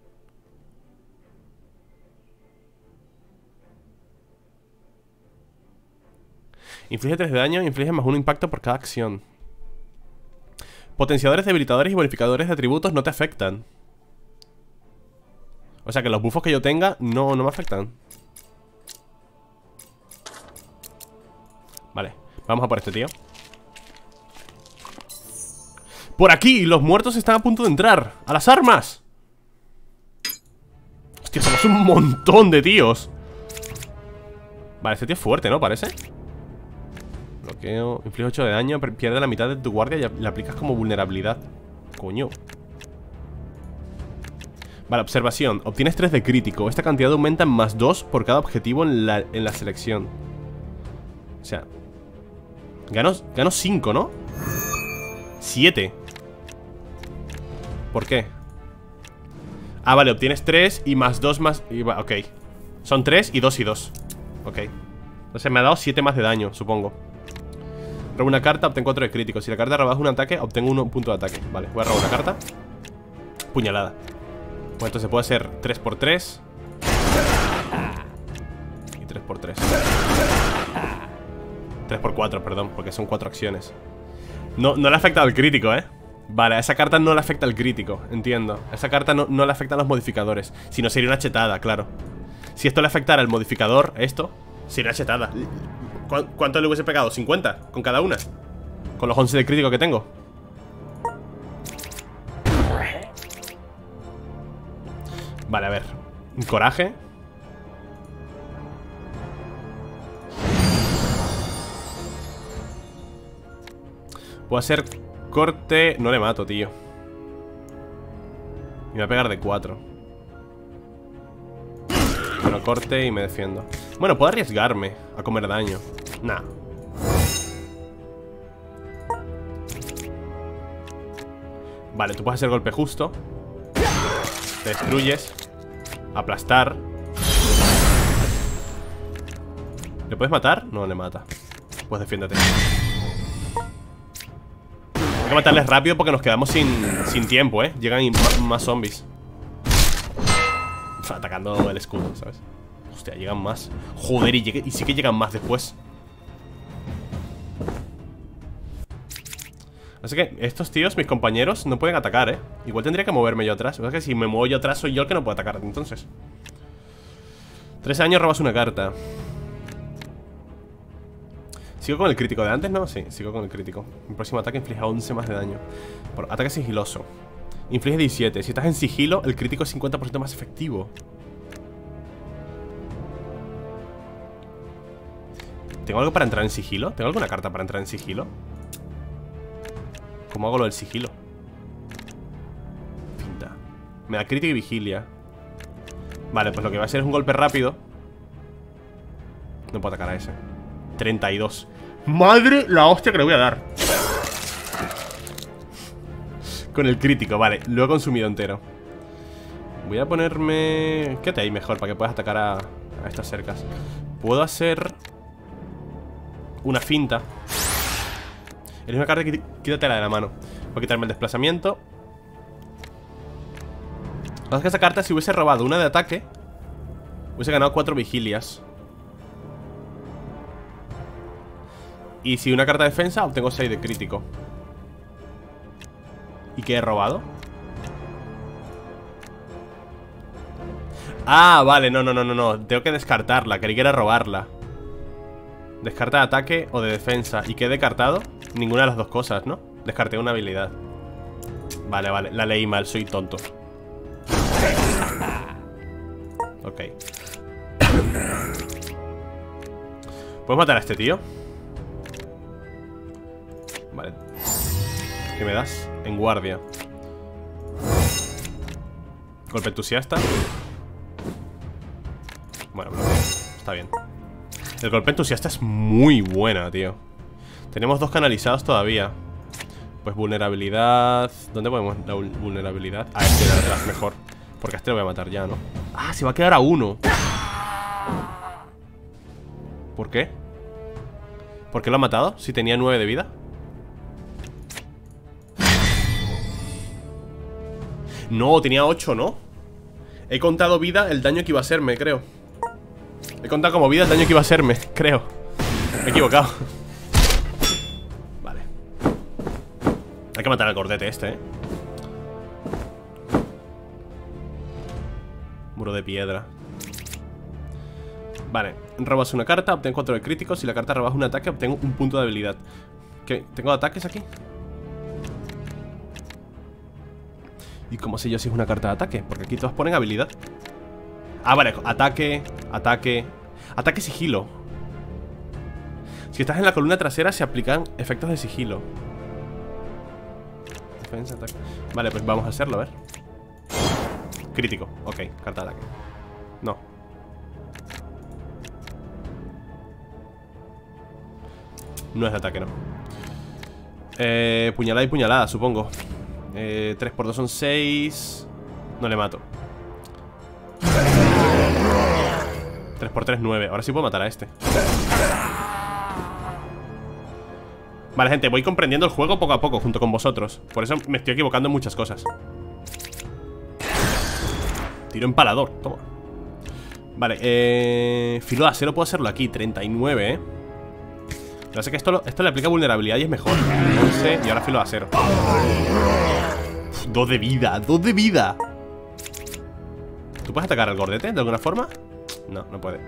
Inflige 3 de daño, inflige más 1 impacto por cada acción. Potenciadores, debilitadores y bonificadores de atributos no te afectan. O sea que los buffos que yo tenga no me afectan. Vale, vamos a por este tío. ¡Por aquí! Los muertos están a punto de entrar. ¡A las armas! Hostia, somos un montón de tíos. Vale, este tío es fuerte, ¿no? Parece. Bloqueo, inflige 8 de daño, pierde la mitad de tu guardia y le aplicas como vulnerabilidad. Coño. Vale, observación. Obtienes 3 de crítico. Esta cantidad aumenta en más 2 por cada objetivo en la selección. O sea, gano 5, ¿no? 7. ¿Por qué? Ah, vale, obtienes 3 y más 2 más... ok. Son 3 y 2 y 2. Ok. Entonces me ha dado 7 más de daño, supongo. Robo una carta, obtengo 4 de crítico. Si la carta robas un ataque, obtengo 1 punto de ataque. Vale, voy a robar una carta. Puñalada. Pues entonces puede ser 3×3 y 3×3. 3×4, perdón, porque son 4 acciones. No le afecta al crítico, Vale, a esa carta no le afecta al crítico, entiendo. A esa carta no le afectan los modificadores. Si no, sería una chetada, claro. Si esto le afectara al modificador, esto, sería una chetada. ¿Cuánto le hubiese pegado? ¿50? ¿Con cada una? Con los 11 de crítico que tengo. Vale, a ver. Un coraje. Puedo hacer corte. No le mato, tío. Y me va a pegar de 4. Bueno, corte y me defiendo. Bueno, puedo arriesgarme a comer daño. Nah. Vale, tú puedes hacer golpe justo. Te destruyes. Aplastar. ¿Le puedes matar? No le mata. Pues defiéndete. Hay que matarles rápido porque nos quedamos sin tiempo, Llegan más zombies. Atacando el escudo, ¿sabes? Hostia, llegan más. Joder, y sí que llegan más después. Así que estos tíos, mis compañeros, no pueden atacar, Igual tendría que moverme yo atrás. O sea que si me muevo yo atrás, soy yo el que no puede atacar. Entonces 3 años robas una carta. ¿Sigo con el crítico de antes? No, sí, sigo con el crítico. Mi próximo ataque inflige 11 más de daño. Por ataque sigiloso. Inflige 17. Si estás en sigilo, el crítico es 50% más efectivo. ¿Tengo algo para entrar en sigilo? ¿Tengo alguna carta para entrar en sigilo? ¿Cómo hago lo del sigilo? Pinta. Me da crítico y vigilia. Vale, pues lo que va a ser es un golpe rápido. No puedo atacar a ese. 32. ¡Madre la hostia que le voy a dar! Con el crítico, vale, lo he consumido entero. Voy a ponerme... Quédate ahí mejor para que puedas atacar a estas cercas. Puedo hacer una finta. Eres una carta que quítatela de la mano. Voy a quitarme el desplazamiento. Lo que pasa es que esa carta, si hubiese robado una de ataque, hubiese ganado 4 vigilias. Y si una carta de defensa, obtengo 6 de crítico. ¿Y qué he robado? Ah, vale, no. Tengo que descartarla, creí que era robarla. Descarta de ataque o de defensa. ¿Y qué he descartado? Ninguna de las dos cosas, ¿no? Descarté una habilidad. Vale, vale, la leí mal, soy tonto. Ok. ¿Puedes matar a este tío? Vale. ¿Qué me das? En guardia. Golpe entusiasta. Bueno, está bien. El golpe entusiasta es muy buena, tío. Tenemos 2 canalizados todavía. Pues vulnerabilidad. ¿Dónde ponemos la vulnerabilidad? A este de atrás mejor. Porque a este lo voy a matar ya, ¿no? Ah, se va a quedar a 1. ¿Por qué? ¿Por qué lo ha matado? Si tenía 9 de vida. No, tenía 8, ¿no? He contado vida, el daño que iba a hacerme, creo. He contado como vida el daño que iba a hacerme, creo. Me he equivocado. Vale. Hay que matar al gordete este, ¿eh? Muro de piedra. Vale, robas una carta, obtén 4 de críticos. Si la carta robas un ataque, obtengo un punto de habilidad. ¿Qué? ¿Tengo ataques aquí? ¿Y cómo sé yo si es una carta de ataque? Porque aquí todos ponen habilidad. Ah, vale, ataque, ataque. Ataque sigilo. Si estás en la columna trasera se aplican efectos de sigilo. Defensa, ataque. Vale, pues vamos a hacerlo, a ver. Crítico, ok, carta de ataque. No. No es de ataque, no. Puñalada y puñalada, supongo. 3 por 2 son 6. No le mato. 3 por 3, 9. Ahora sí puedo matar a este. Vale, gente, voy comprendiendo el juego poco a poco junto con vosotros. Por eso me estoy equivocando en muchas cosas. Tiro empalador, toma. Vale, filo de acero puedo hacerlo aquí, 39, Lo que sé que esto le aplica vulnerabilidad y es mejor. 11 y ahora filo de acero. 2 de vida, 2 de vida. ¿Tú puedes atacar al gordete de alguna forma? No, no puede.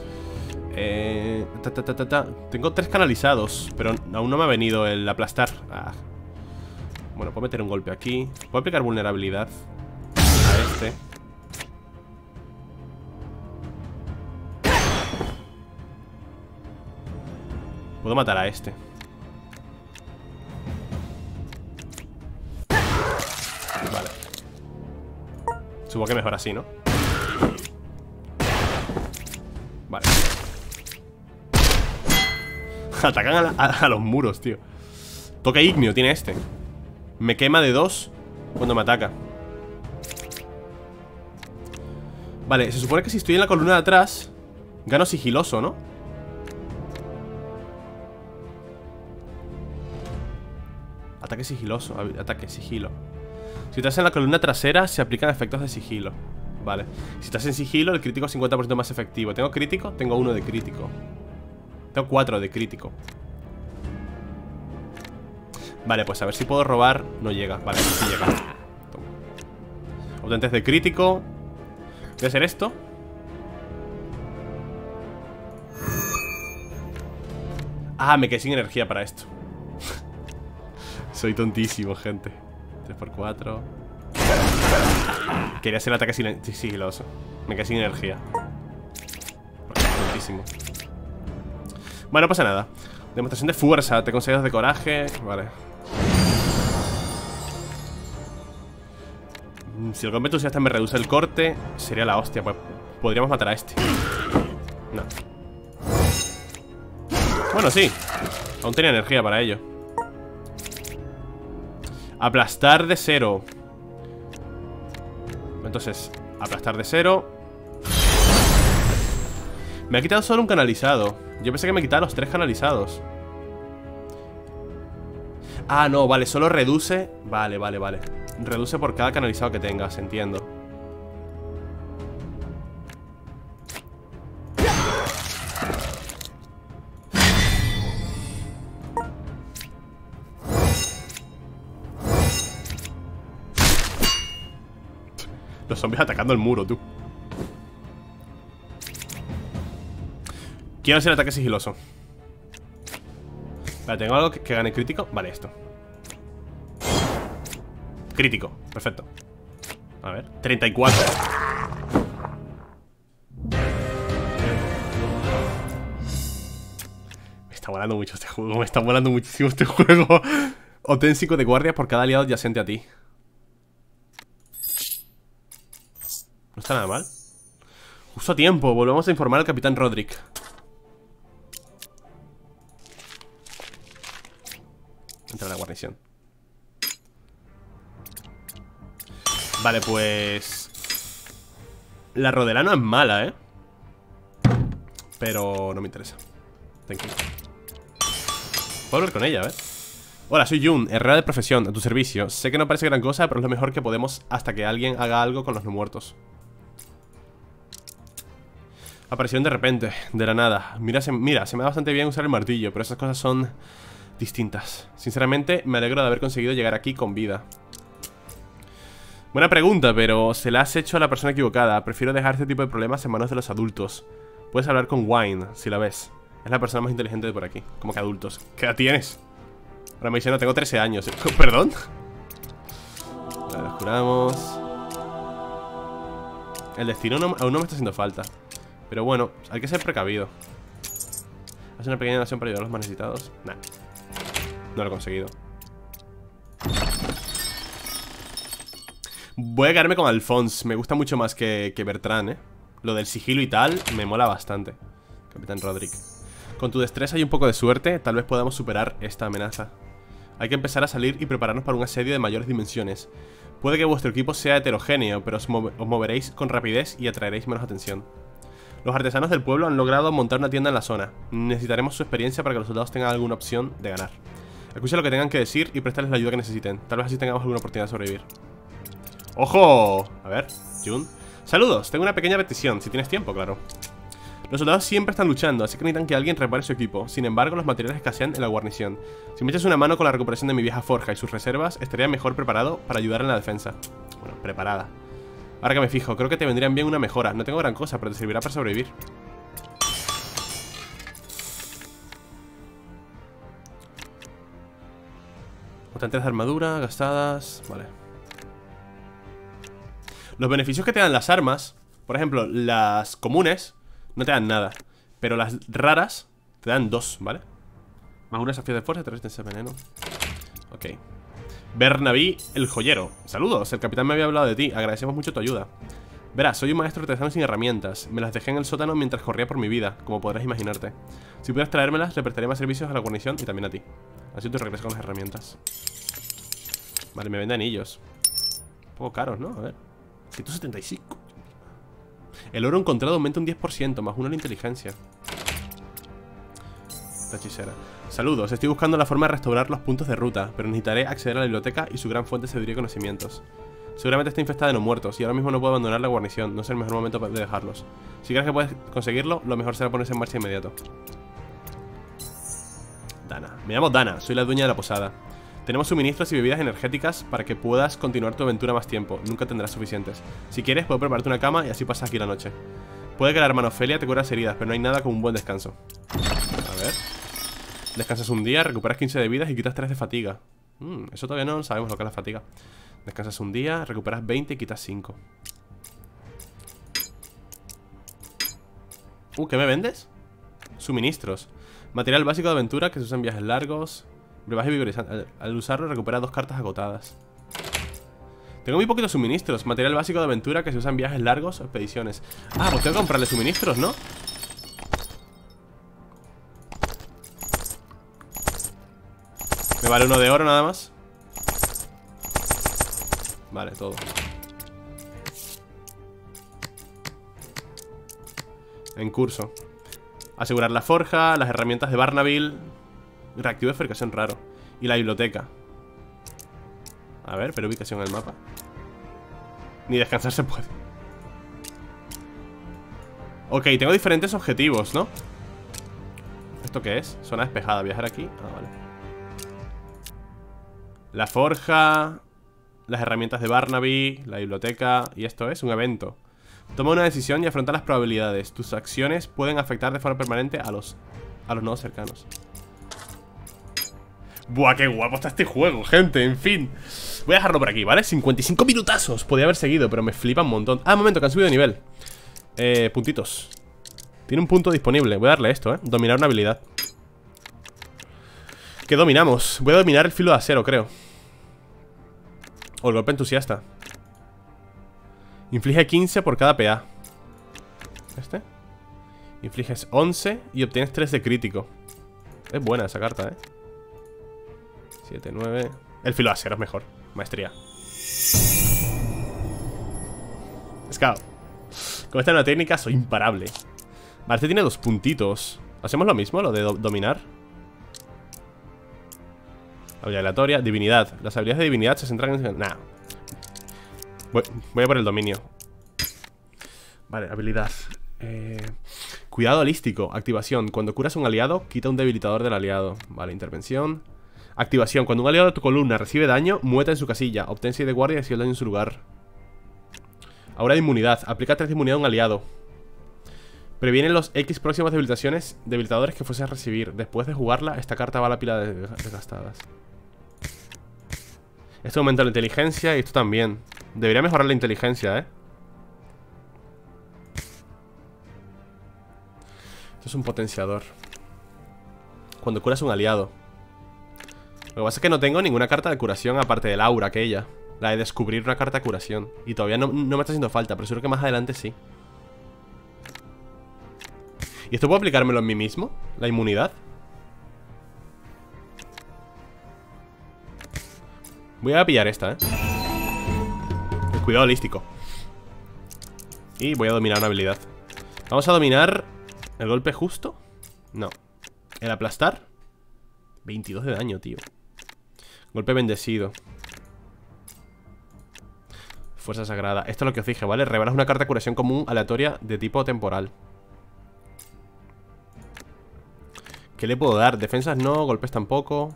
Tengo 3 canalizados, pero aún no me ha venido el aplastar. Bueno, puedo meter un golpe aquí. Puedo aplicar vulnerabilidad a este. Puedo matar a este. Vale. Supongo que mejor así, ¿no? Vale. Atacan a los muros, tío. Toque ígneo tiene este. Me quema de 2 cuando me ataca. Vale, se supone que si estoy en la columna de atrás gano sigiloso, ¿no? Ataque sigiloso, ataque sigilo. Si estás en la columna trasera se aplican efectos de sigilo. Vale, si estás en sigilo el crítico es 50% más efectivo. ¿Tengo crítico? Tengo 1 de crítico. Tengo 4 de crítico. Vale, pues a ver si puedo robar. No llega, vale, sí llega. Toma. Obtentes de crítico. Voy a hacer esto. Ah, me quedé sin energía para esto. Soy tontísimo, gente. 3 por 4. Quería hacer el ataque sigiloso. Me quedé sin energía. Tontísimo. Bueno, no pasa nada. Demostración de fuerza, te consejos de coraje. Vale. Si el golpe entusiasta me reduce el corte, sería la hostia. Pues podríamos matar a este. No. Bueno, sí. Aún tenía energía para ello. Aplastar de 0. Entonces, aplastar de 0. Me ha quitado solo un canalizado. Yo pensé que me quitaba los 3 canalizados. Ah, no, vale, solo reduce. Vale, vale, vale. Reduce por cada canalizado que tengas, entiendo. Los zombies atacando el muro, tú. Quiero hacer ataque sigiloso. Vale, ¿tengo algo que gane crítico? Vale, esto. Crítico, perfecto. A ver, 34. Me está molando mucho este juego. Me está molando muchísimo este juego. Obtén 5 de guardia por cada aliado adyacente a ti. No está nada mal. Justo a tiempo, volvemos a informar al capitán Roderick. Entra a la guarnición. Vale, pues... La Rodela no es mala, pero no me interesa. Thank you. Puedo hablar con ella, a ver. Hola, soy Jun, herrera de profesión, a tu servicio. Sé que no parece gran cosa, pero es lo mejor que podemos hasta que alguien haga algo con los no muertos. Aparecieron de repente, de la nada. Mira, se me da bastante bien usar el martillo, pero esas cosas son distintas. Sinceramente, me alegro de haber conseguido llegar aquí con vida. Buena pregunta, pero se la has hecho a la persona equivocada. Prefiero dejar este tipo de problemas en manos de los adultos. Puedes hablar con Wine, si la ves. Es la persona más inteligente de por aquí. ¿Cómo que adultos? ¿Qué edad tienes? Ahora me dice, no, tengo 13 años. ¿Perdón? Vale, los curamos. El destino aún no me está haciendo falta. Pero bueno, hay que ser precavido. Haz una pequeña donación para ayudar a los más necesitados. Nah, no lo he conseguido. Voy a quedarme con Alphonse. Me gusta mucho más que Bertrand, Lo del sigilo y tal me mola bastante. Capitán Roderick. Con tu destreza y un poco de suerte, tal vez podamos superar esta amenaza. Hay que empezar a salir y prepararnos para un asedio de mayores dimensiones. Puede que vuestro equipo sea heterogéneo, pero os moveréis con rapidez y atraeréis menos atención. Los artesanos del pueblo han logrado montar una tienda en la zona. Necesitaremos su experiencia para que los soldados tengan alguna opción de ganar. Escucha lo que tengan que decir y prestarles la ayuda que necesiten. Tal vez así tengamos alguna oportunidad de sobrevivir. ¡Ojo! A ver, Jun. Saludos, tengo una pequeña petición, si tienes tiempo, claro. Los soldados siempre están luchando, así que necesitan que alguien repare su equipo. Sin embargo, los materiales escasean en la guarnición. Si me echas una mano con la recuperación de mi vieja forja y sus reservas, estaría mejor preparado para ayudar en la defensa. Bueno, preparada. Ahora que me fijo, creo que te vendrían bien una mejora. No tengo gran cosa, pero te servirá para sobrevivir. Mutantes de armadura, gastadas... Vale. Los beneficios que te dan las armas, por ejemplo, las comunes, no te dan nada. Pero las raras te dan 2, ¿vale? Más un desafío de fuerza, 3 de ese veneno. Ok. Bernaby, el joyero. Saludos, el capitán me había hablado de ti. Agradecemos mucho tu ayuda. Verás, soy un maestro artesano sin herramientas. Me las dejé en el sótano mientras corría por mi vida, como podrás imaginarte. Si pudieras traérmelas, le prestaría más servicios a la guarnición y también a ti. Así tú regresas con las herramientas. Vale, me vende anillos. Un poco caros, ¿no? A ver. 175. El oro encontrado aumenta un 10%, más 1 la inteligencia. La hechicera. Saludos, estoy buscando la forma de restaurar los puntos de ruta, pero necesitaré acceder a la biblioteca y su gran fuente de sabiduría y conocimientos. Seguramente está infestada de no muertos y ahora mismo no puedo abandonar la guarnición. No es el mejor momento de dejarlos. Si crees que puedes conseguirlo, lo mejor será ponerse en marcha inmediato. Dana. Me llamo Dana, soy la dueña de la posada. Tenemos suministros y bebidas energéticas para que puedas continuar tu aventura más tiempo. Nunca tendrás suficientes. Si quieres, puedo prepararte una cama y así pasas aquí la noche. Puede que la hermana Ofelia te cure las heridas, pero no hay nada como un buen descanso. A ver. Descansas un día, recuperas 15 de vidas y quitas 3 de fatiga. Eso todavía no sabemos lo que es la fatiga. Descansas un día, recuperas 20 y quitas 5. ¿Qué me vendes? Suministros. Material básico de aventura que se usa en viajes largos. Brebaje vigorizante. Al usarlo recupera 2 cartas agotadas. Tengo muy poquitos suministros. Material básico de aventura que se usa en viajes largos o expediciones. Ah, pues tengo que comprarle suministros, ¿no? Me vale 1 de oro nada más. Vale, todo. En curso. Asegurar la forja, las herramientas de Barnaville. Reactivo de fabricación raro. Y la biblioteca. A ver, pero ubicación en el mapa. Ni descansar se puede. Ok, tengo diferentes objetivos, ¿no? ¿Esto qué es? Zona despejada, viajar aquí. Ah, vale. La forja, las herramientas de Barnaby, la biblioteca. Y esto es un evento. Toma una decisión y afronta las probabilidades. Tus acciones pueden afectar de forma permanente a los nodos cercanos. Buah, qué guapo está este juego, gente, en fin. Voy a dejarlo por aquí, ¿vale? 55 minutazos. Podría haber seguido, pero me flipa un montón. Ah, un momento, que han subido de nivel. Puntitos. Tiene un punto disponible. Voy a darle esto, dominar una habilidad. ¿Qué dominamos? Voy a dominar el filo de acero, creo. O el golpe entusiasta. Inflige 15 por cada PA. ¿Este? Infliges 11 y obtienes 3 de crítico. Es buena esa carta, 7, 9. El filo de acero es mejor. Maestría. Scout. Con esta nueva técnica soy imparable. Vale, este tiene 2 puntitos. ¿Hacemos lo mismo, lo de dominar? Habilidad aleatoria, divinidad. Las habilidades de divinidad se centran en... Nah. Voy a por el dominio. Vale, habilidad. Cuidado holístico, activación. Cuando curas a un aliado, quita un debilitador del aliado. Vale, intervención. Activación, cuando un aliado de tu columna recibe daño, muévete en su casilla. Obtén 6 de guardia y si el daño en su lugar. Aura de inmunidad, aplica 3 de inmunidad a un aliado. Previene los X próximas debilitadores que fuese a recibir. Después de jugarla, esta carta va a la pila de desgastadas. Esto aumenta la inteligencia y esto también. Debería mejorar la inteligencia, Esto es un potenciador. Cuando curas un aliado. Lo que pasa es que no tengo ninguna carta de curación aparte del aura aquella. La de descubrir una carta de curación. Y todavía no me está haciendo falta, pero seguro que más adelante sí. ¿Y esto puedo aplicármelo en mí mismo? ¿La inmunidad? Voy a pillar esta, El cuidado holístico. Y voy a dominar una habilidad. Vamos a dominar el golpe justo. No. El aplastar. 22 de daño, tío. Golpe bendecido. Fuerza sagrada. Esto es lo que os dije, ¿vale? Revelas una carta de curación común aleatoria de tipo temporal. ¿Qué le puedo dar? Defensas no, golpes tampoco.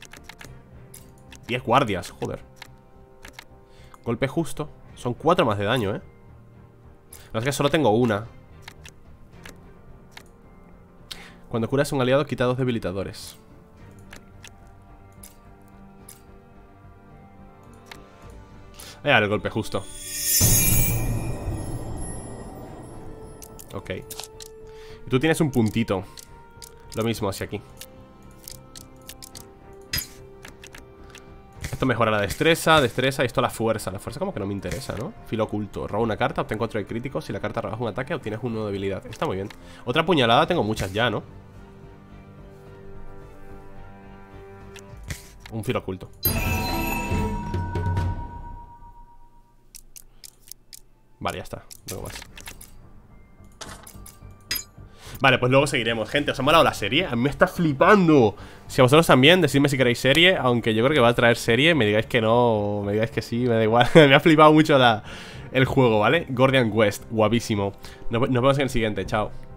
10 guardias, joder. Golpe justo. Son 4 más de daño, Lo que pasa es que solo tengo una. Cuando curas a un aliado, quita 2 debilitadores. Voy a dar el golpe justo. Ok. Y tú tienes un puntito. Lo mismo hacia aquí. Esto mejora la destreza y esto la fuerza. La fuerza como que no me interesa, ¿no? Filo oculto. Roba una carta, obtén 4 de críticos. Si la carta rebaja un ataque, obtienes 1 de habilidad. Está muy bien. Otra puñalada tengo muchas ya, ¿no? Un filo oculto. Vale, ya está. Luego más. Vale, pues luego seguiremos. Gente, ¿os ha molado la serie? A mí me está flipando. Si a vosotros también, decidme si queréis serie. Aunque yo creo que va a traer serie. Me digáis que no, o me digáis que sí, me da igual. Me ha flipado mucho el juego, ¿vale? Guardian Quest, guapísimo. Nos vemos en el siguiente, chao.